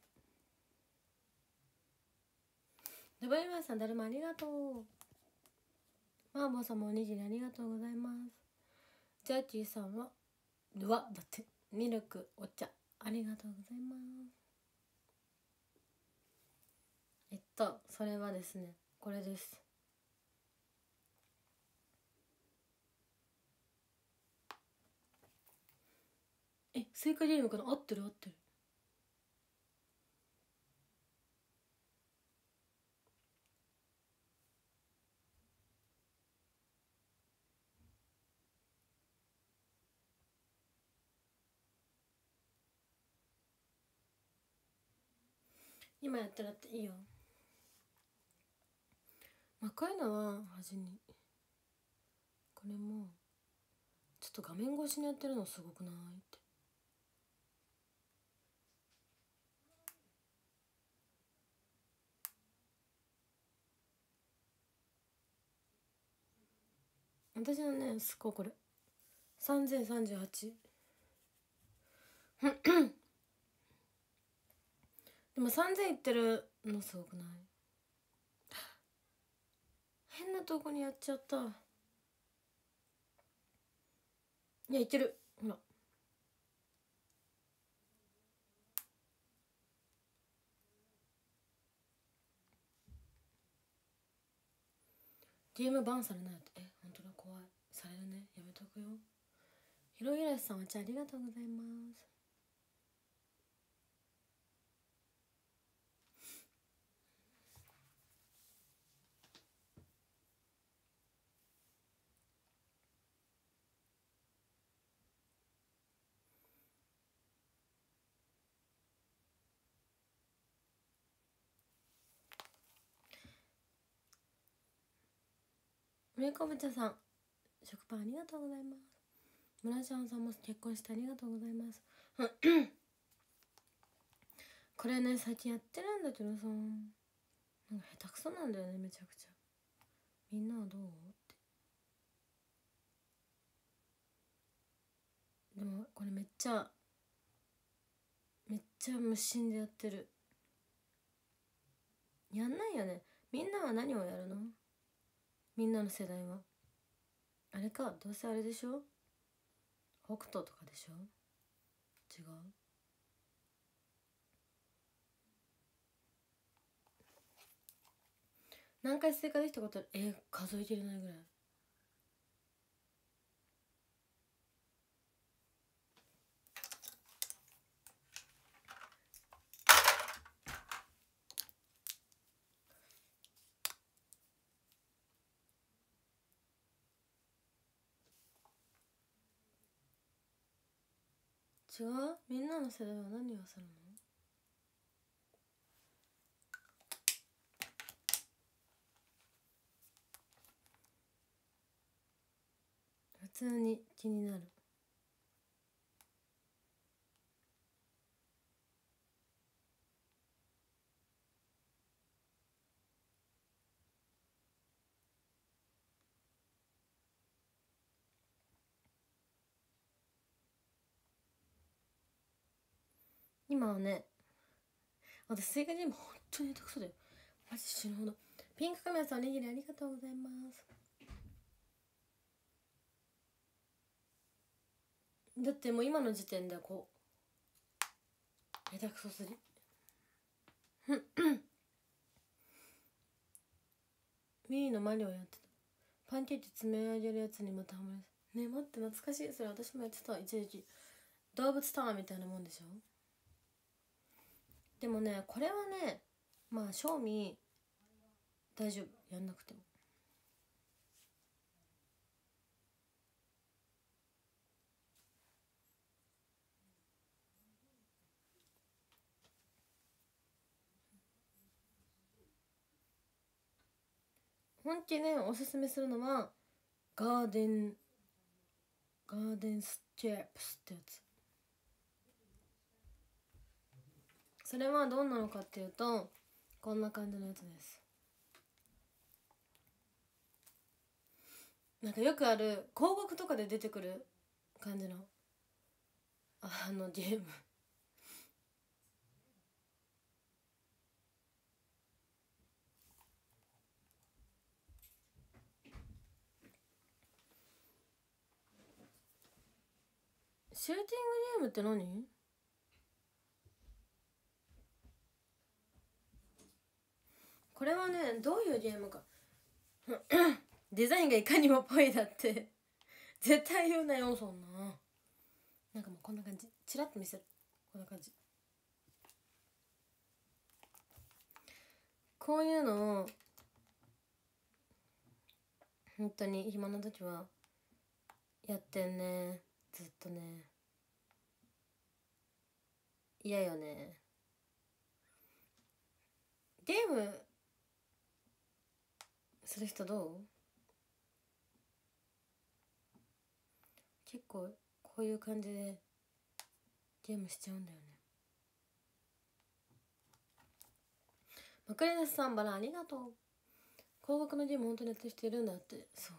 S1: ダブリューワイ さんだるまありがとう。マーボーさんもおにぎりありがとうございます。ジャーキーさんはうわだってミルクお茶ありがとうございます。えっとそれはですねこれです。え、スイカゲームかな。合ってる合ってる。今やったらっていいよ。赤いのは端にこれもちょっと画面越しにやってるのすごくないって。私のねスコアこれさんぜんさんじゅうはちでもさんぜんいってるのすごくない？変なとこにやっちゃった。いやいってる、ほら。ディーエム バンされないって。え、ほんとだ、怖い。されるね、やめとくよ。ひろひらしさん、お茶ありがとうございます。めいこぶ茶さん、食パンありがとうございます。村ちゃんさんも結婚してありがとうございます。これね、最近やってるんだけどさ、なんか下手くそなんだよね、めちゃくちゃ。みんなはどうって。でもこれめっちゃめっちゃ無心でやってる。やんないよね。みんなは何をやるの？みんなの世代はあれか、どうせあれでしょ、北斗とかでしょ。違う？何回追加できたことある？えー、数えきれないぐらい。違う？みんなの世代は何をするの？普通に気になる。今はね、私追加ゲーム本当に下手くそだよ、マジ死ぬほど。ピンクカメラさん、おにぎりありがとうございます。だってもう今の時点でこう下手くそすぎ。ミーのマリオやってた。パンケーキ詰め上げるやつにまたハマり。ね、待って、懐かしい。それ私もやってた、一時期。動物タワーみたいなもんでしょ。でもね、これはね、まあ賞味大丈夫、やんなくても。本気でおすすめするのはガーデンガーデンスケープスってやつ。それはどんなのかっていうと、こんな感じのやつです。なんかよくある広告とかで出てくる感じのあのゲーム。シューティングゲームって何？これはね、どういうゲームかデザインがいかにもぽいだって絶対言うなよ、そんな。なんかもうこんな感じ、チラッと見せる。こんな感じ。こういうのを本当に暇な時はやってんね、ずっとね。嫌よね。ゲームする人どう？結構こういう感じでゲームしちゃうんだよね。マクレナスさん、バラありがとう。高額のゲーム本当にやってる人いるんだって。そう、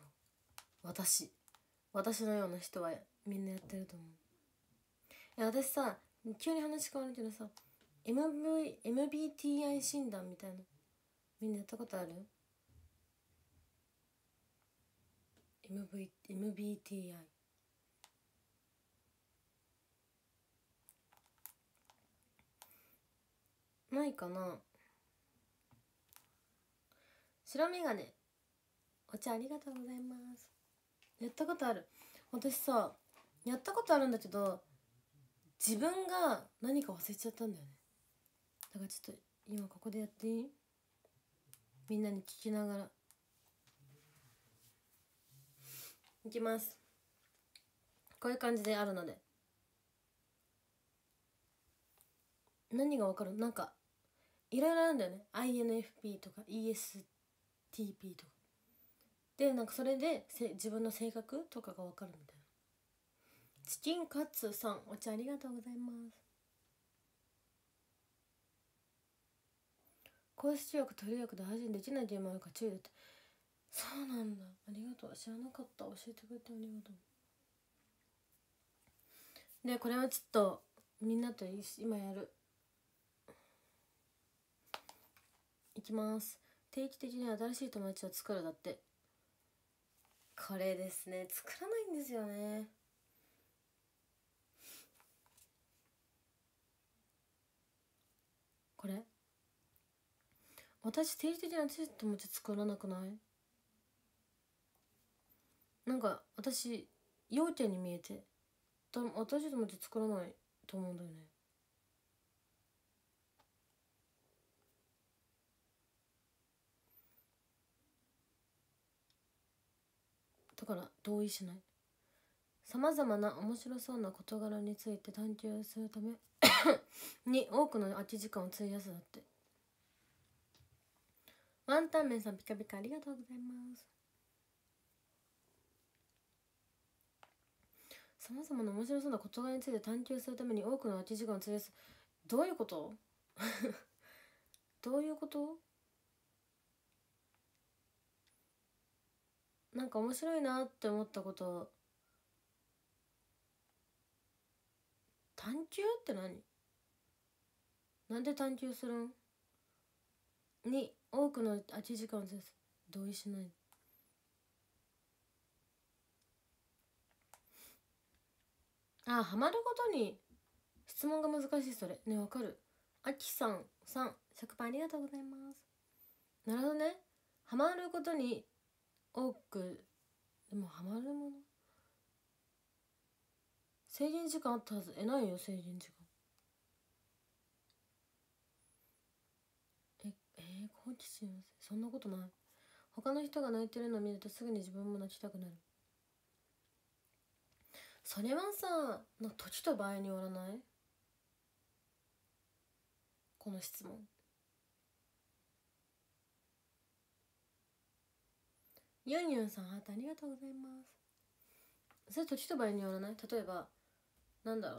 S1: 私私のような人はみんなやってると思う。いや私さ、 急に話変わるけどさ、 エムブイ エムビーティーアイ 診断みたいな、みんなやったことある？ エムブイ エムビーティーアイ ないかな。白眼鏡、お茶ありがとうございます。やったことある。私さ、やったことあるんだけど、自分が何か忘れちゃったんだよね。だからちょっと今ここでやっていい？みんなに聞きながらいきます。こういう感じであるので、何がわかる？なんかいろいろあるんだよね。 アイエヌエフピー とか イーエスティーピー とかで、なんかそれでせ自分の性格とかがわかるみたいな。チキンカツさん、お茶ありがとうございます。公式力取り役で配信できないゲームあるか注意だって。そうなんだ、ありがとう。知らなかった、教えてくれてありがとう。でこれはちょっとみんなと今やる。いきます。定期的に新しい友達を作るだって。これですね、作らないんですよね。これ私定期的に新しい友達作らなくない？なんか私陽キャに見えて、新しい友達作らないと思うんだよね。だから同意しない。さまざまな面白そうな事柄について探求するために多くの空き時間を費やすだって。ワンタンメンさん、ピカピカありがとうございます。さまざまな面白そうな事柄について探求するために多くの空き時間を費やす。どういうことどういうこと？なんか面白いなって思ったこと、探求って何？なんで探求するん？に多くの空き時間を費やす。同意しない。ああ、ハマることに質問が難しい。それね、わかる。あきさんさん、食パンありがとうございます。なるほどね。ハマることに多く、でもハマるもの、制限時間あったはず。え、ないよ制限時間。ええー、好奇心旺盛。そんなことない。他の人が泣いてるのを見るとすぐに自分も泣きたくなる。それはさ、な時と場合によらない？この質問。ユンユンさん、ハートありがとうございます。それ時と場合によらない？例えばなんだろう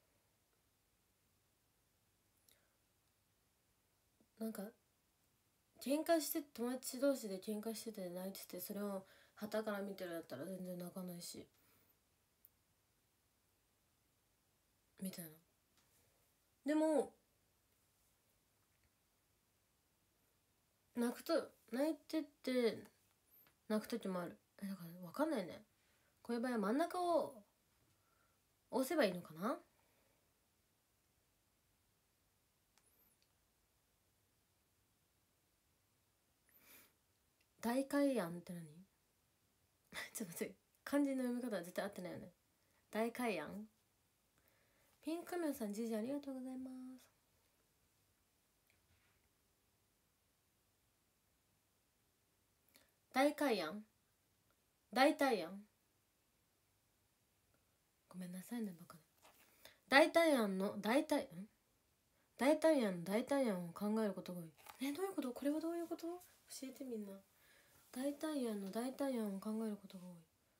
S1: な、なんか喧嘩して、友達同士で喧嘩してて泣いてて、それを傍から見てるだったら全然泣かないしみたいな。でも泣くと、泣いてて泣く時もある。だから分かんないね。こういう場合は真ん中を押せばいいのかな。大海案って何？ちょっと待って、漢字の読み方は絶対合ってないよね。大海案。ピンクミョンさん、じいじありがとうございます。大海案、大体案、ごめんなさいね、バカで。大体案の大体ん大体案の大体案を考えることが多い。え、どういうこと？これはどういうこと？教えてみんな。大体案の大体案を考えることが多い。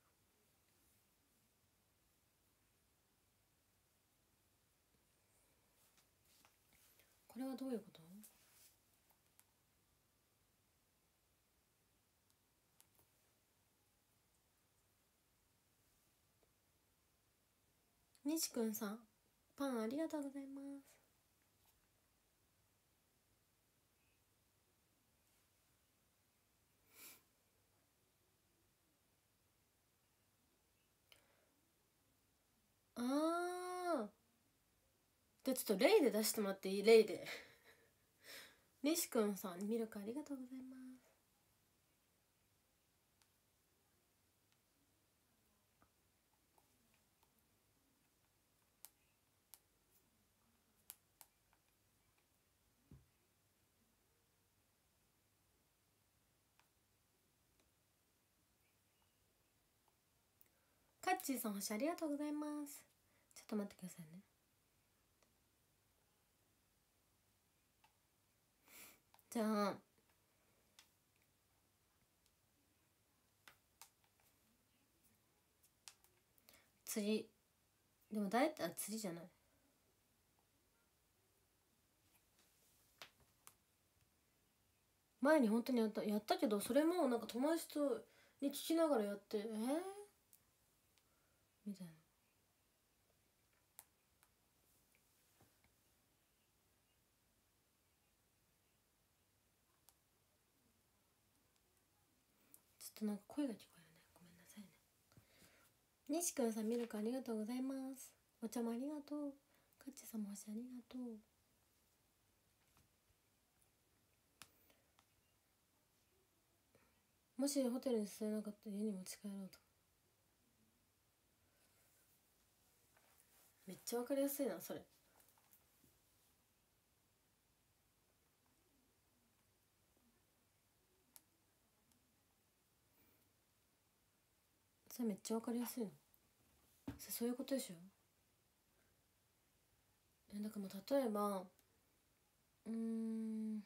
S1: これはどういうこと？西くんさん、 パンありがとうございます。あーでちょっとレイで出してもらっていい？レイでりしくんさんミルクありがとうございます。カッチーさん星ありがとうございます。ちょっと待ってくださいね。じゃあ釣りでも大体釣りじゃない、前に本当にやったやったけど、それもなんか友達とに聞きながらやってえー、みたいな。ちょっとなんか声が聞こえるね、ごめんなさいね。にしくんさんミルクありがとうございます。お茶もありがとう。カッチさんも星ありがとう。もしホテルに吸えなかったら家に持ち帰ろうと。めっちゃわかりやすいなそれ。それめっちゃわかりやすいの。そそういうことでしょ。えだからもう例えばうーん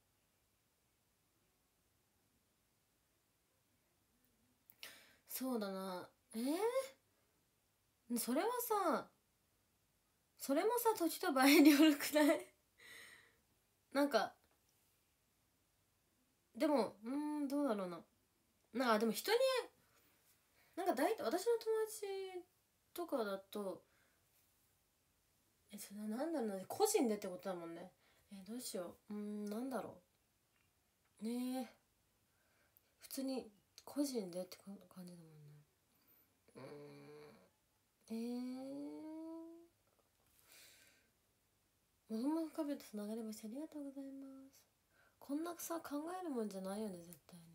S1: そうだな、えー、それはさそれもさ時と場合によるくないなんかでもうーんどうだろうな。なんかでも人になんか大体私の友達とかだとえそれなんだろうな、個人でってことだもんね。えどうしよう、うーんなんだろうねえ、普通に個人でって感じだもんね。うーんえー、もふもふかべとつながれましありがとうございます。こんなさ考えるもんじゃないよね絶対に。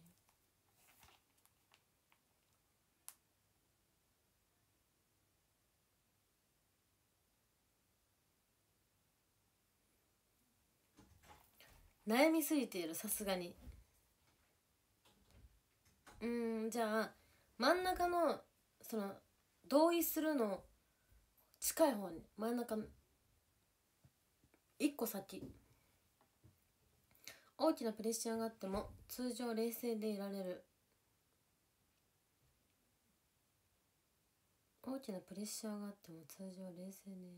S1: 悩みすぎているさすがに。うーんじゃあ真ん中のその同意するの近い方に真ん中の一個先。大きなプレッシャーがあっても通常冷静でいられる。大きなプレッシャーがあっても通常冷静でい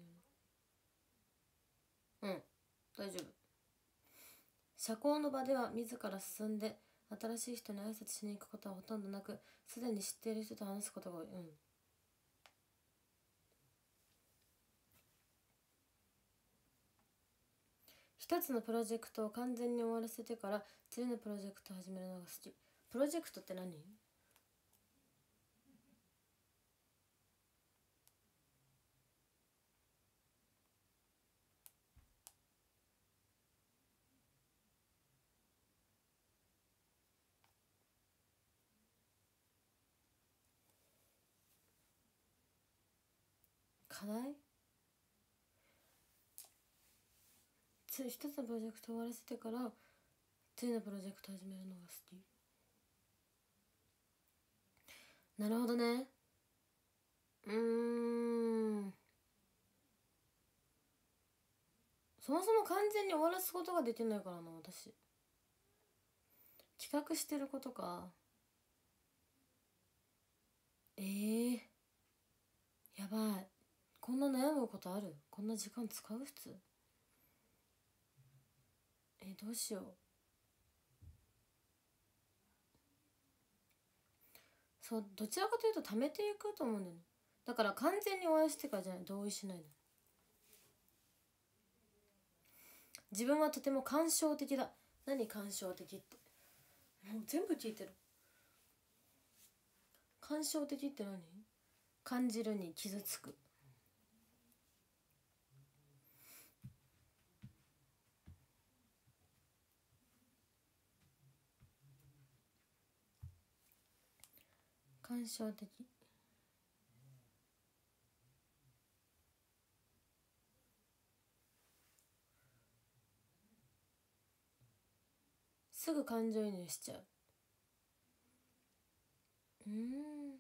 S1: られる。うん大丈夫。社交の場では自ら進んで新しい人に挨拶しに行くことはほとんどなく、すでに知っている人と話すことが多い。うん一つのプロジェクトを完全に終わらせてから次のプロジェクトを始めるのが好き。プロジェクトって何？課題？つ一つのプロジェクトを終わらせてから次のプロジェクトを始めるのが好き。なるほどね。うーんそもそも完全に終わらすことができないからな私。企画してることか。えー、やばい。こんな悩むことある？こんな時間使う？普通。えどうしよう。そうどちらかというと貯めていくと思うんだよね。だから完全に終わらせてからじゃない同意しないの。 自分はとても感傷的だ。何感傷的って、もう全部聞いてる。感傷的って何？感じるに傷つく。感傷的。すぐ感情移入しちゃう。うーん、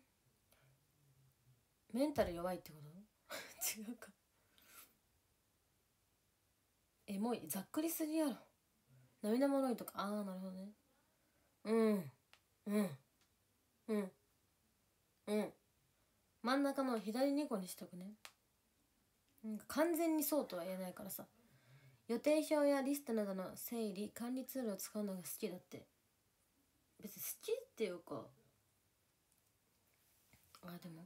S1: メンタル弱いってこと違うか。エモい、ざっくりすぎやろ。涙もろいとか、ああなるほどね。うんうんうんうん。真ん中の左にこにしとくね。なんか完全にそうとは言えないからさ。予定表やリストなどの整理管理ツールを使うのが好きだって。別に好きっていうか、あでも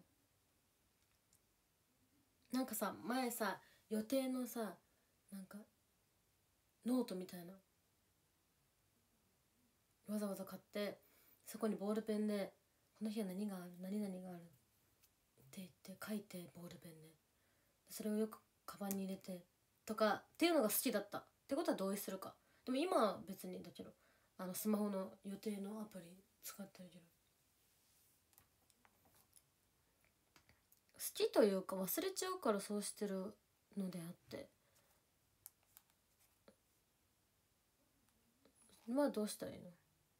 S1: なんかさ、前さ予定のさ、なんかノートみたいなわざわざ買って、そこにボールペンでこの日は何がある何々があるって言って書いて、ボールペンでそれをよくカバンに入れてとかっていうのが好きだったってことは同意するか。でも今は別にだけど、あのスマホの予定のアプリ使ってるけど、好きというか忘れちゃうからそうしてるのであって、まあどうしたらいいの。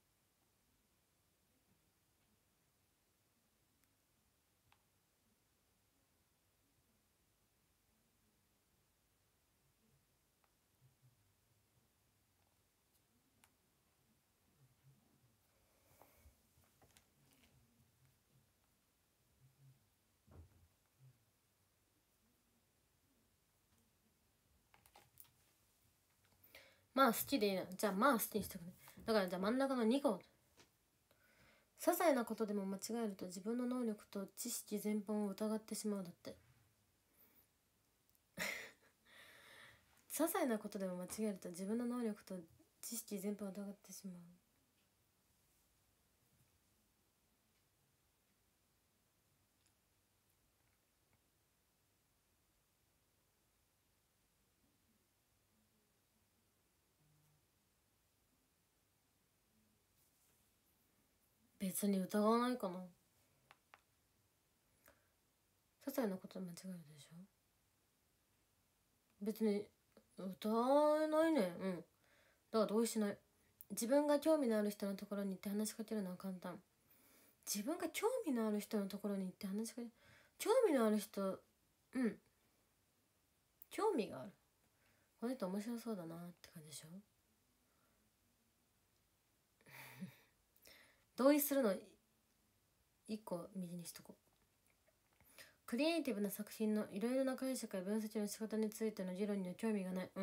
S1: まあ好きでいいな。じゃあまあ好きにしてくれ。だからじゃあ真ん中のにこ。些細なことでも間違えると自分の能力と知識全般を疑ってしまうだって。些細なことでも間違えると自分の能力と知識全般を疑ってしまう。別に疑わないかな。些細なことで間違えるでしょ。別に疑えないね。うん。だから同意しない。自分が興味のある人のところに行って話しかけるのは簡単。自分が興味のある人のところに行って話しかける。興味のある人、うん。興味がある。この人面白そうだなって感じでしょ。同意するの一個右にしとこう。クリエイティブな作品のいろいろな解釈や分析の仕方についての議論には興味がない。うん。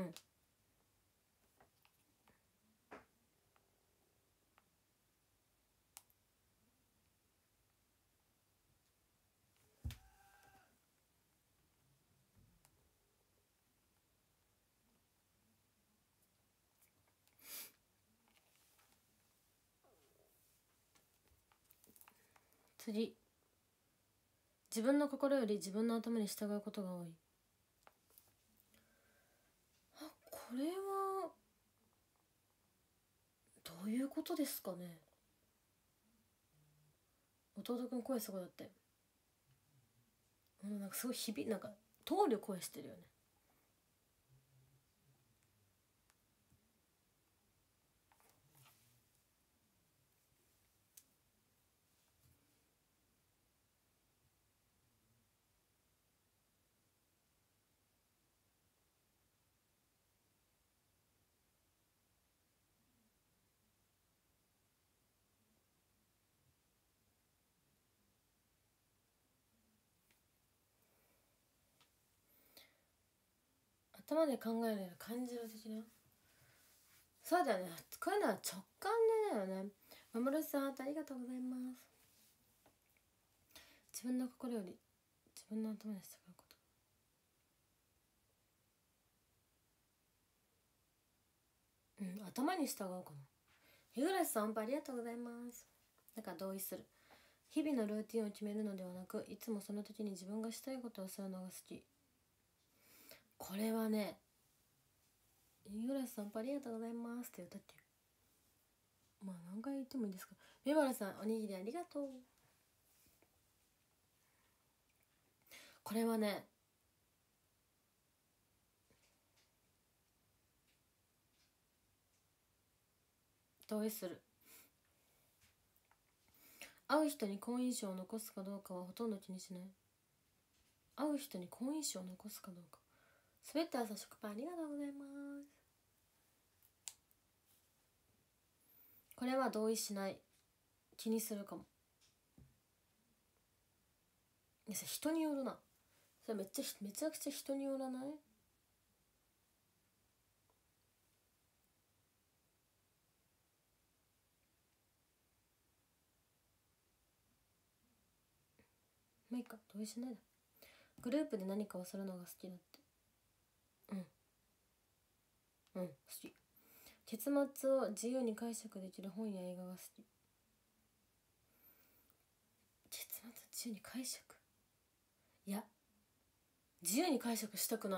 S1: 次。自分の心より自分の頭に従うことが多い。あ、これはどういうことですかね。弟くん声すごいだって。うん、なんかすごい響なんか通る声してるよね。頭で考えるより感じる的な。そうだよね。こういうのは直感でだよね。まもるさん、ありがとうございます。自分の心より自分の頭に従うこと。 頭に従うかな。日暮さんありがとうございます。だから同意する。日々のルーティンを決めるのではなく、いつもその時に自分がしたいことをするのが好き。これはね、日暮さんありがとうございますって歌ってる。まあ何回言ってもいいですか。メバラさんおにぎりありがとう。これはね、同意する。会う人に好印象を残すかどうかはほとんど気にしない。会う人に好印象を残すかどうか。スベッターさん食パンありがとうございます。これは同意しない。気にするかも。いやさ、人によるな。それめっちゃめちゃくちゃ人によらない？まあいいか、同意しないだ。グループで何かをするのが好きだって。うんうん、好き。結末を自由に解釈できる本や映画が好き。結末を自由に解釈、いや自由に解釈したくない。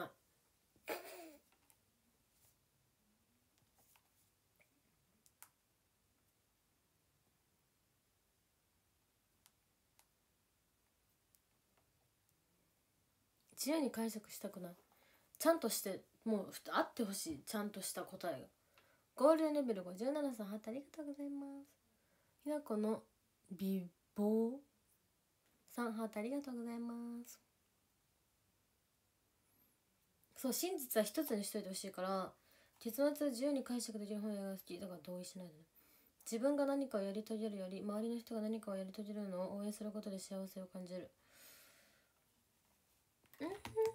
S1: 自由に解釈したくない。ちゃんとしてもうあってほしい。ちゃんとした答えが。ゴールデンレベルごじゅうななさんハートありがとうございます。ひなこの美貌さんハートありがとうございます。そう、真実は一つにしといてほしいから、結末を自由に解釈できる本屋が好きだから同意しないでね。自分が何かをやり遂げるより周りの人が何かをやり遂げるのを応援することで幸せを感じる。うん、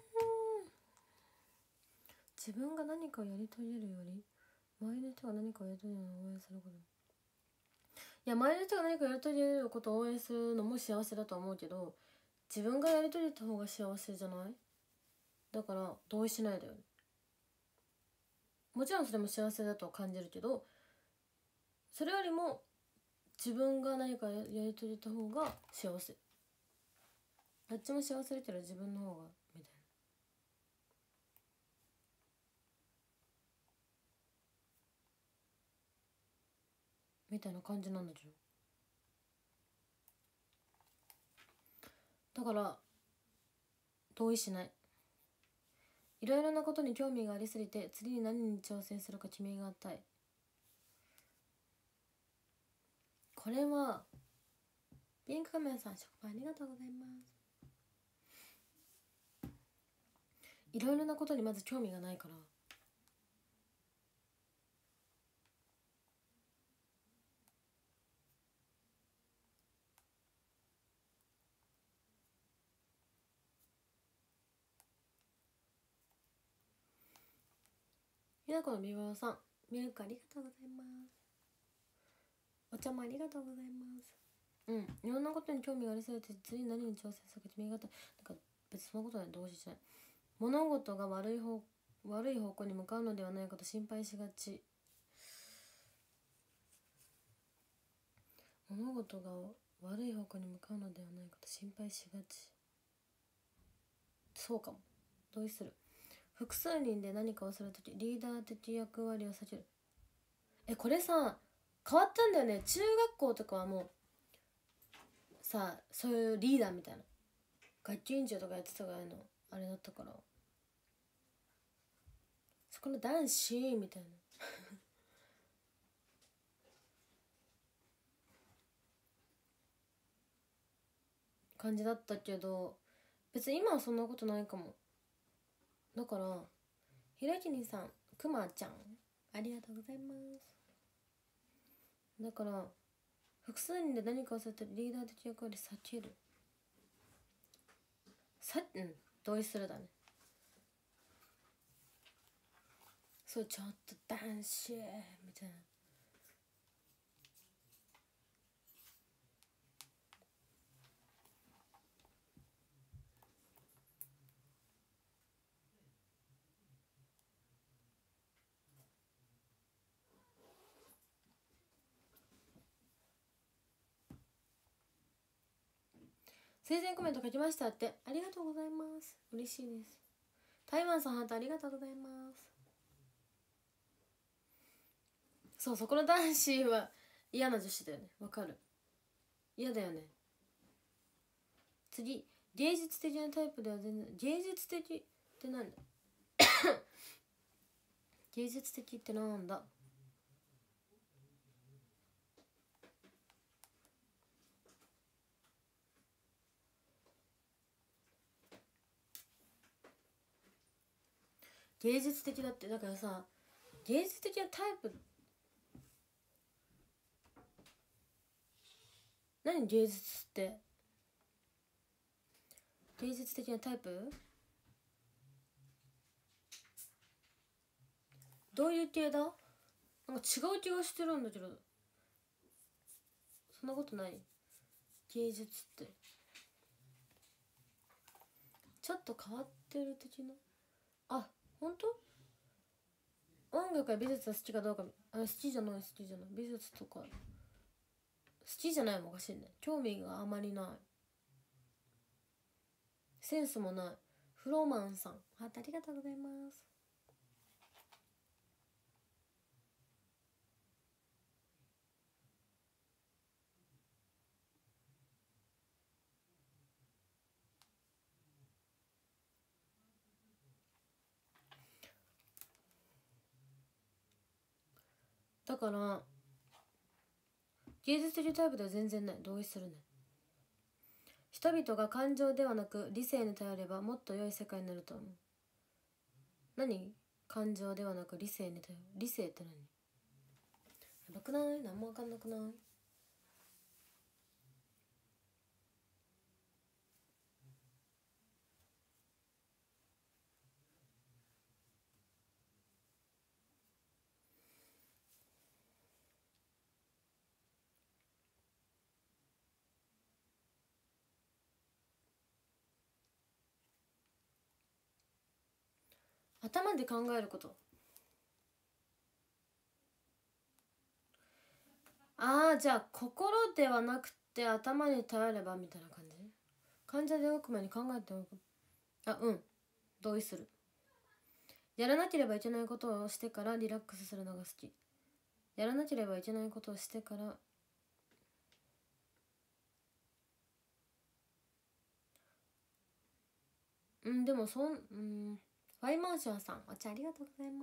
S1: 自分が何かをやり遂げるより周りの人が何かをやり遂げるのを応援すること。いや、周りの人が何かやり遂げることを応援するのも幸せだとは思うけど、自分がやり遂げた方が幸せじゃない？だから同意しないだよね。もちろんそれも幸せだとは感じるけど、それよりも自分が何かやり遂げた方が幸せ。どっちも幸せだけど自分の方がみたいな。みたいな感じなんだけど、だから同意しない。いろいろなことに興味がありすぎて次に何に挑戦するか決めがたい。これはピンクカメラさん食パンありがとうございます。いろいろなことにまず興味がないから。ひなこのみばばさんミルクありがとうございます。お茶もありがとうございます。うん、いろんなことに興味がありすぎて次何に挑戦するか決めがたい。なんか別にそのことは同時じゃない。物事が悪い方悪い方向に向かうのではないかと心配しがち。物事が悪い方向に向かうのではないかと心配しがち。そうかも。同意する。複数人で何かをするときリーダー的役割を避ける。え、これさ変わったんだよね。中学校とかはもうさ、そういうリーダーみたいな学級委員長とかやってたぐらいのあれだったから、そこの男子みたいな感じだったけど、別に今はそんなことないかも。だからひらきにさん、くまちゃんありがとうございます。だから複数人で何かをするとリーダー的役割避ける。さうん同意するだね。そう、ちょっと男子みたいな。 推薦コメント書きましたって。ありがとうございます。嬉しいです。台湾さんハートありがとうございます。そう、そこの男子は嫌な女子だよね。わかる。嫌だよね。次、芸術的なタイプでは全然。芸術的ってなんだ芸術的ってなんだ。芸術的だって。だからさ、芸術的なタイプ、何芸術って。芸術的なタイプどういう系だ。なんか違う気がしてるんだけど。そんなことない。芸術ってちょっと変わってる的な。あ、本当？音楽や美術は好きかどうか。あ、好きじゃない好きじゃない。美術とか好きじゃないもおかしいね。興味があまりない。センスもない。フローマンさんハートありがとうございます。だから芸術的タイプでは全然ない。同意するね。人々が感情ではなく理性に頼ればもっと良い世界になると思う。何？感情ではなく理性に頼る。理性って何？やばくない？何も分かんなくない？頭で考えること。ああ、じゃあ心ではなくて頭に頼ればみたいな感じ。患者で動く前に考えておく。あ、うん、同意する。やらなければいけないことをしてからリラックスするのが好き。やらなければいけないことをしてから。うんでもそんうんファイマーシャンさんお茶ありがとうございます。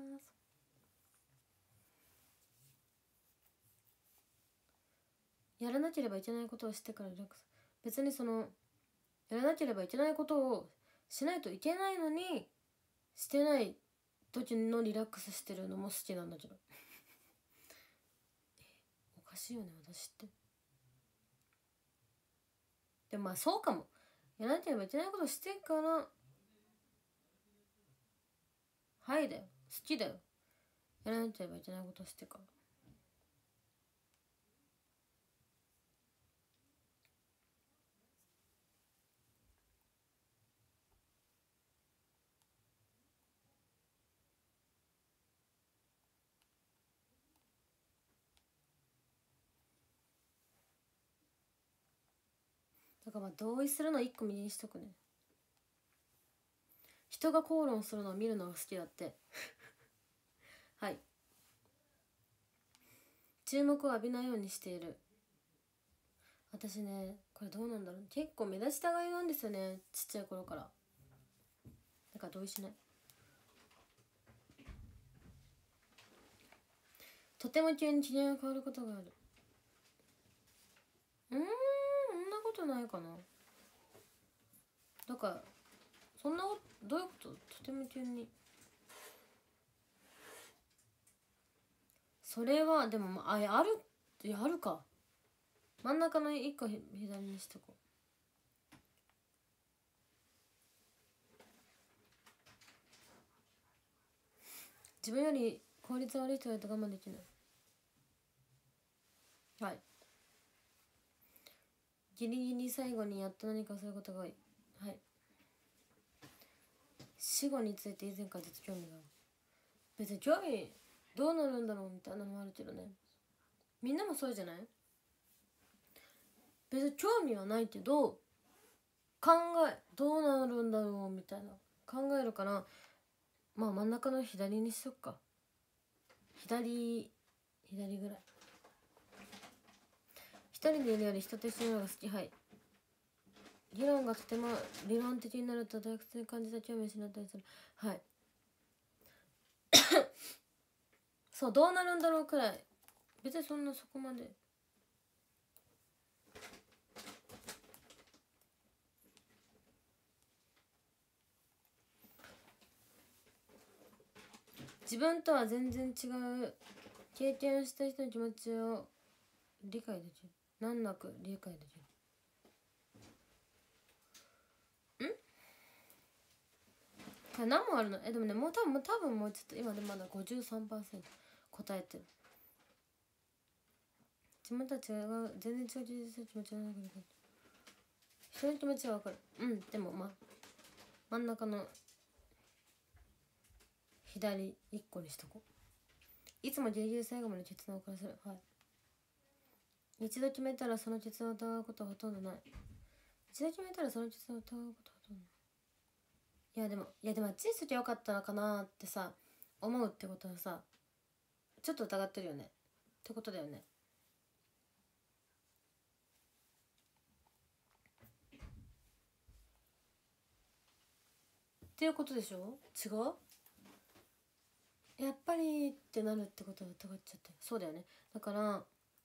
S1: やらなければいけないことをしてからリラックス。別にそのやらなければいけないことをしないといけないのにしてない時のリラックスしてるのも好きなんだけどおかしいよね私って。でもまあそうかも。やらなければいけないことしてからはいだよ。好きだよ。やらなければいけないことしてから。だからまあ同意するの一個右にしとくね。人が口論するのを見るのが好きだってはい。注目を浴びないようにしている。私ねこれどうなんだろう。結構目立ちたがりなんですよね、ちっちゃい頃から。だから同意しない。とても急に機嫌が変わることがある。うーん、そんなことないかな。だからそんなことどういうこと。とても急に。それはでもああるってあるか。真ん中の一個左にしとこう。自分より効率悪い人だと我慢できない。はい。ギリギリ最後にやっと何かすることが多い。はい。死後について以前からずっと興味がある。別に興味どうなるんだろうみたいなのもあるけどね。みんなもそうじゃない。別に興味はないけど考えどうなるんだろうみたいな考えるから、まあ真ん中の左にしよっか。左左ぐらい。一人でいるより人と一緒にいるのが好き。はい。議論がとても理論的になると退屈に感じた興味を失ったりする。はいそうどうなるんだろうくらい。別にそんなそこまで。自分とは全然違う経験をした人の気持ちを理解できる。難なく理解できる。んこれ何もあるの？えでもねもう多分多分もうちょっと今でまだ ごじゅうさんパーセント 答えてる。自分たちが全然違う気持ちがないから人の気持ちは分かる。うんでもまあ真ん中の左いっこにしとこう。いつもギリギリ最後まで決断を下せる。はい一度決めたらその決断を疑うことはほとんどない。一度決めたらその決断を疑うことはほとんどない。いやでもいやでもあっちにしときゃよかったのかなってさ思うってことはさちょっと疑ってるよねってことだよね。っていうことでしょ。違うやっぱりってなるってことは疑っちゃって。そうだよね。だから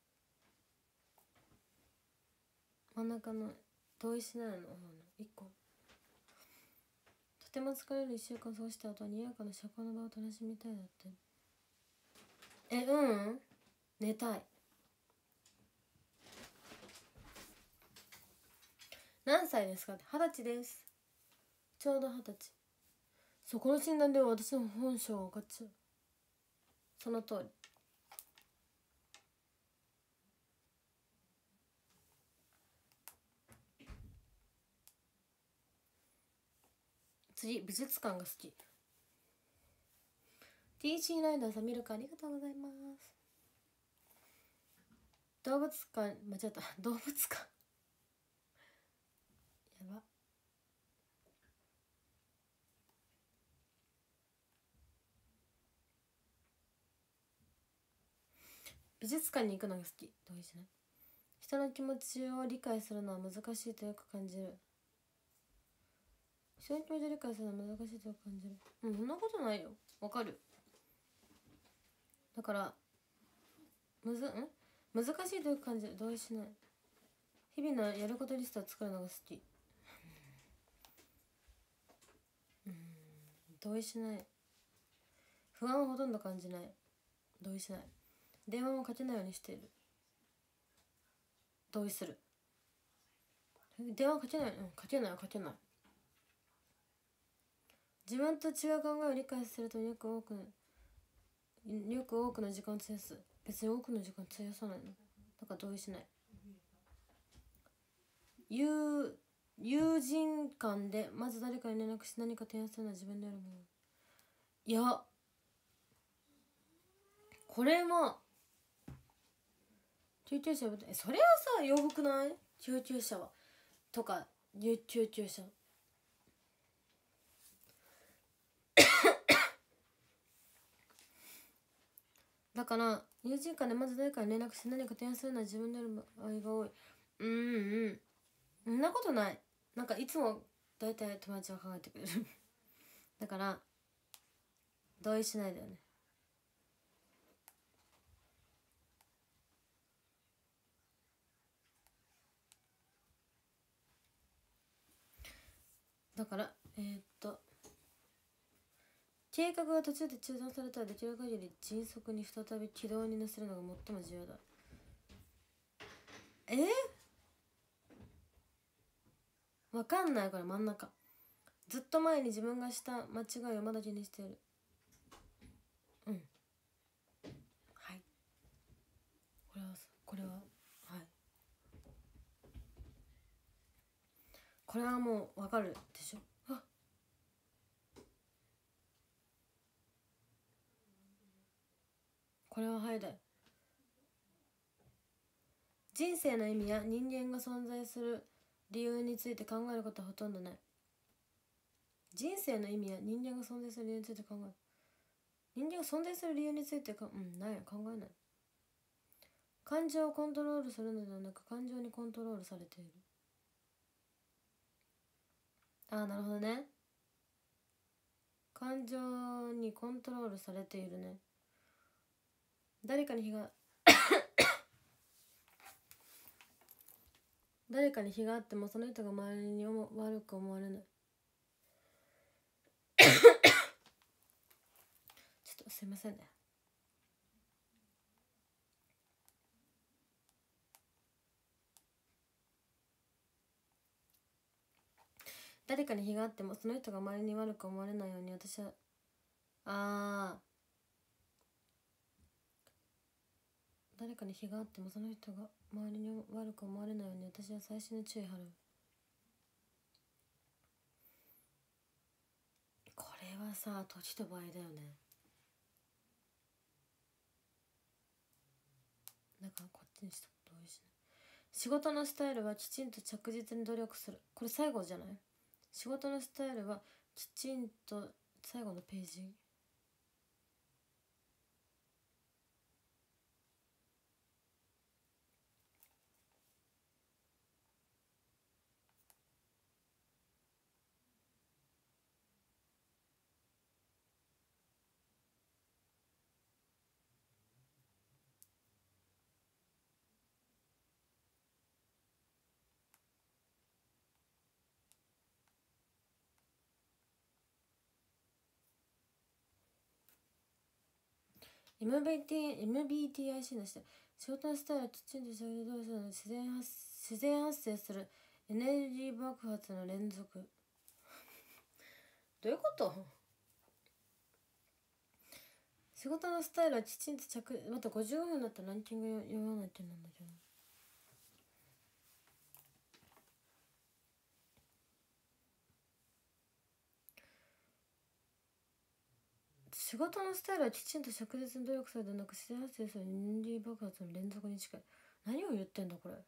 S1: 真ん中の同意しないの方のいっこ。とても疲れるいっしゅうかん過ごした後はにやかな社交の場を楽しみたいだって。えうん寝たい。何歳ですかって。二十歳です。ちょうど二十歳。そうこの診断では私の本性が分かっちゃう。その通り。次美術館が好き。 ティーシー ライダーさんミルクありがとうございます。動物館間違えた動物館やば。美術館に行くのが好き。同意しない。人の気持ちを理解するのは難しいとよく感じる。人の気持ちを理解するのは難しいとよく感じる。うんそんなことないよ。わかる。だからむずん難しいとよく感じる。同意しない。日々のやることリストを作るのが好き。うん同意しない。不安をほとんど感じない。同意しない。電話もかけないようにしている。同意する。電話かけない。うんかけないかけない。自分と違う考えを理解するとよく多くよく多くの時間を費やす。別に多くの時間費やさないの。だから同意しない。友友人間でまず誰かに連絡し何か提案するのは自分でやるもの。いやこれも救急車えそれはさよくない救急車はとか救急車だから友人間でまず誰かに連絡して何か提案するのは自分でやる場合が多い。うんうんそんなことない。なんかいつも大体友達が考えてくれるだから同意しないだよね。だからえー、っと計画が途中で中断されたらできる限り迅速に再び軌道に乗せるのが最も重要だ。えー、わかんない。これ真ん中。ずっと前に自分がした間違いをまだ気にしている。うんはいこれはこれははいこれはもうわかるでしょ。あこれははいだよ。人生の意味や人間が存在する理由について考えることはほとんどない。人生の意味や人間が存在する理由について考える。人間が存在する理由についてか、うん、ないよ、考えない。感情をコントロールするのではなく、感情にコントロールされている。ああ、なるほどね。感情にコントロールされているね。誰かに非が誰かに非があってもその人が周りに悪く思われない。ちょっとすいませんね。誰かに非があってもその人が周りに悪く思われないように私はああ誰かに非があってもその人が周りに悪く思われないように私は細心の注意払う。これはさ、時と場合だよね。だからこっちにしたこと多いしね。仕事のスタイルはきちんと着実に努力する。これ最後じゃない？仕事のスタイルはきちんと、最後のページ。エムビーティー、エムビーティーアイシー のして仕事のスタイルはきちんと仕事どうするの自然発自然発生するエネルギー爆発の連続どういうこと？仕事のスタイルはきちんと着またごじゅうごふんだったらランキング読まないってなんだけど、仕事のスタイルはきちんと着実に努力するでなく自然発生するエネルギー爆発の連続に近い。何を言ってんだこれ。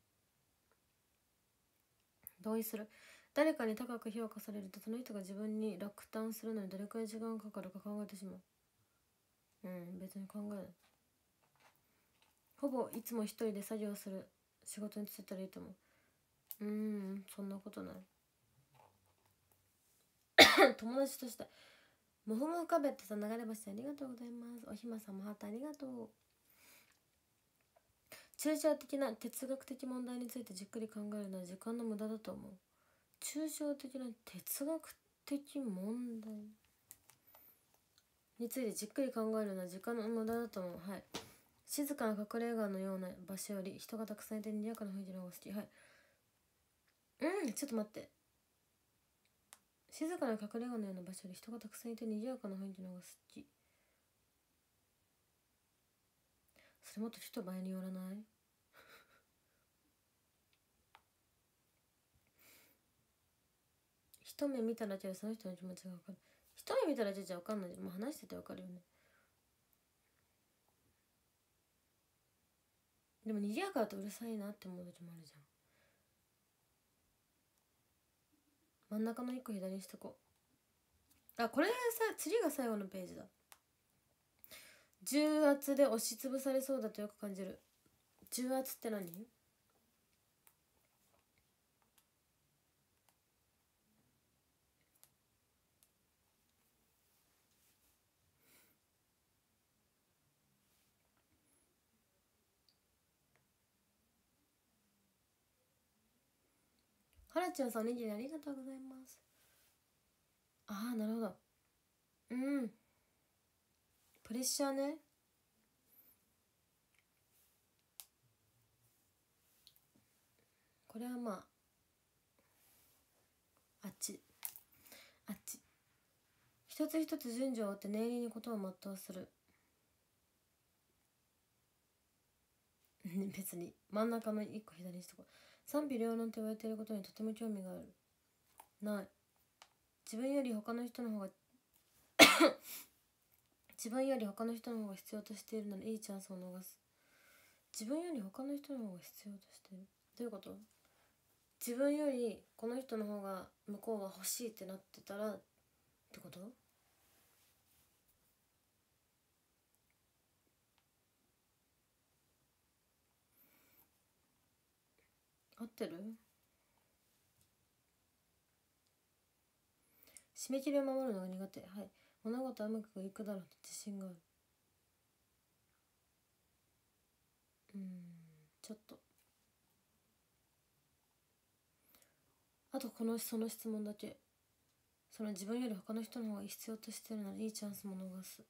S1: 同意する。誰かに高く評価されるとその人が自分に落胆するのにどれくらい時間かかるか考えてしまう。うん別に考えない。ほぼいつも一人で作業する仕事に就いたらいいと思う。うーんそんなことない友達としてもふもふかべってさ、流れ星ありがとうございます。おひまさんもハートありがとう。抽象的な哲学的問題についてじっくり考えるのは時間の無駄だと思う。抽象的な哲学的問題についてじっくり考えるのは時間の無駄だと思う。はい。静かな隠れ家のような場所より人がたくさんいて賑やかな雰囲気の方が好き。はい。うんちょっと待って。静かな隠れ家のような場所より人がたくさんいて賑やかな雰囲気の方が好き。それもっと人と場合によらない？一目見ただけでその人の気持ちが分かる。一目見ただけじゃ分かんない。もう話してて分かるよね。でも賑やかだとうるさいなって思う時もあるじゃん。真ん中の一個左にしとこう。あ、これさ、次が最後のページだ。重圧で押しつぶされそうだとよく感じる。重圧って何？はらちゃんさんおにぎりありがとうございます。ああなるほど。うんプレッシャーね。これはまああっちあっち一つ一つ順序を追って念入りにことを全うする別に真ん中の一個左にしとこう。賛否両論と言われていることにとても興味がある。ない。自分より他の人の方が自分より他の人の方が必要としているならいいチャンスを逃す。自分より他の人の方が必要としている。どういうこと？ 自分よりこの人の方が向こうは欲しいってなってたらってこと？合ってる？締め切りを守るのが苦手。はい。物事はうまくいくだろうと自信がある。うん、ちょっと。あとこのその質問だけ。その自分より他の人の方が必要としてるならいいチャンスも逃す。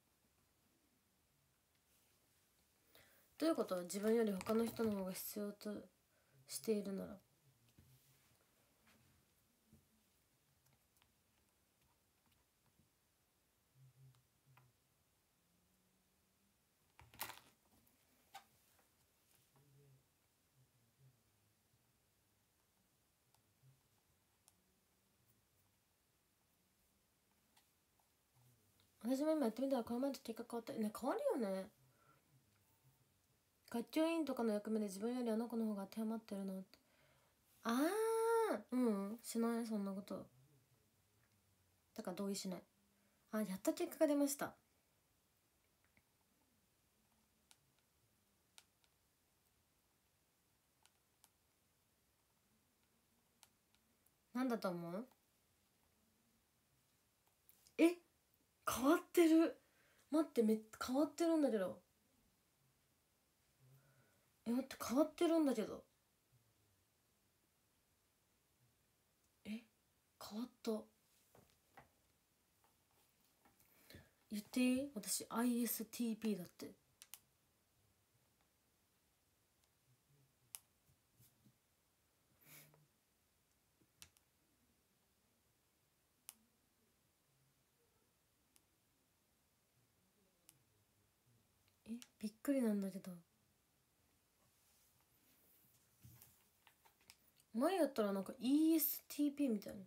S1: どういうこと？自分より他の人の方が必要としているなら。私も今やってみたらこの前と結果変わったね。変わるよね。学級委員とかの役目で自分よりあの子の方が当てはまってるなって。ああ、うんしないそんなこと。だから同意しない。あ、やった結果が出ました。なんだと思う？え、変わってる。待って、め変わってるんだけど。え、待って変わってるんだけど。え、変わった。言っていい？私 アイエスティーピー だって。え、びっくりなんだけど。前やったらなんか イーエスティーピー みたいな。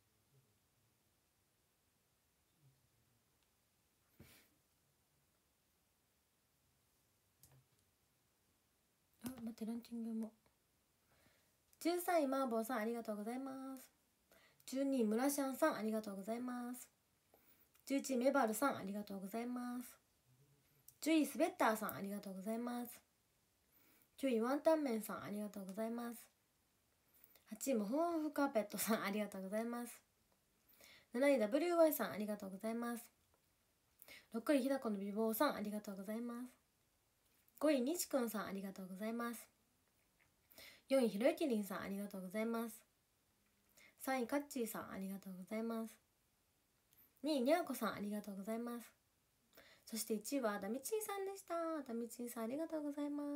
S1: あ、待って、ランキングも。じゅうさんいマーボーさんありがとうございます。じゅうにいムラシャンさんありがとうございます。じゅういちいメバルさんありがとうございます。じゅういスベッターさんありがとうございます。きゅういワンタンメンさんありがとうございます。はちいモフモフカーペットさんありがとうございます。なない ダブリューワイ さんありがとうございます。ろくいひだこの美貌さんありがとうございます。ごいにちくんさんありがとうございます。よんいひろゆきりんさんありがとうございます。さんいカッチーさんありがとうございます。にいにゃーこさんありがとうございます。そしていちいはダミチンさんでした。ダミチンさんありがとうございます。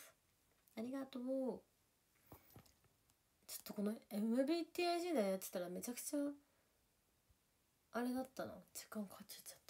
S1: ありがとう。ちょっとこの エムビーティーアイジー でやってたらめちゃくちゃあれだったな。時間かかっちゃっちゃった。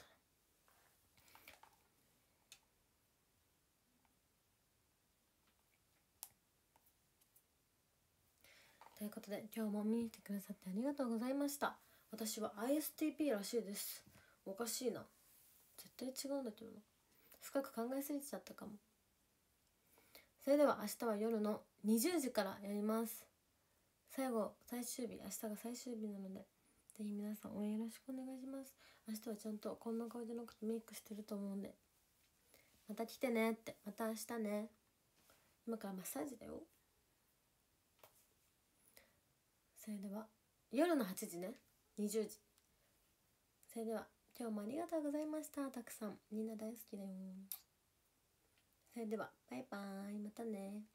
S1: ということで今日も見に来てくださってありがとうございました。私は アイエスティーピー らしいです。おかしいな。絶対違うんだけどな。深く考えすぎちゃったかも。それでは明日は夜のにじゅうじからやります。最後最終日、明日が最終日なのでぜひ皆さん応援よろしくお願いします。明日はちゃんとこんな顔じゃなくてメイクしてると思うんでまた来てねって。また明日ね。今からマッサージだよ。それでは夜のはちじね、にじゅうじ。それでは今日もありがとうございました。たくさんみんな大好きだよ。それではバイバーイ、またね。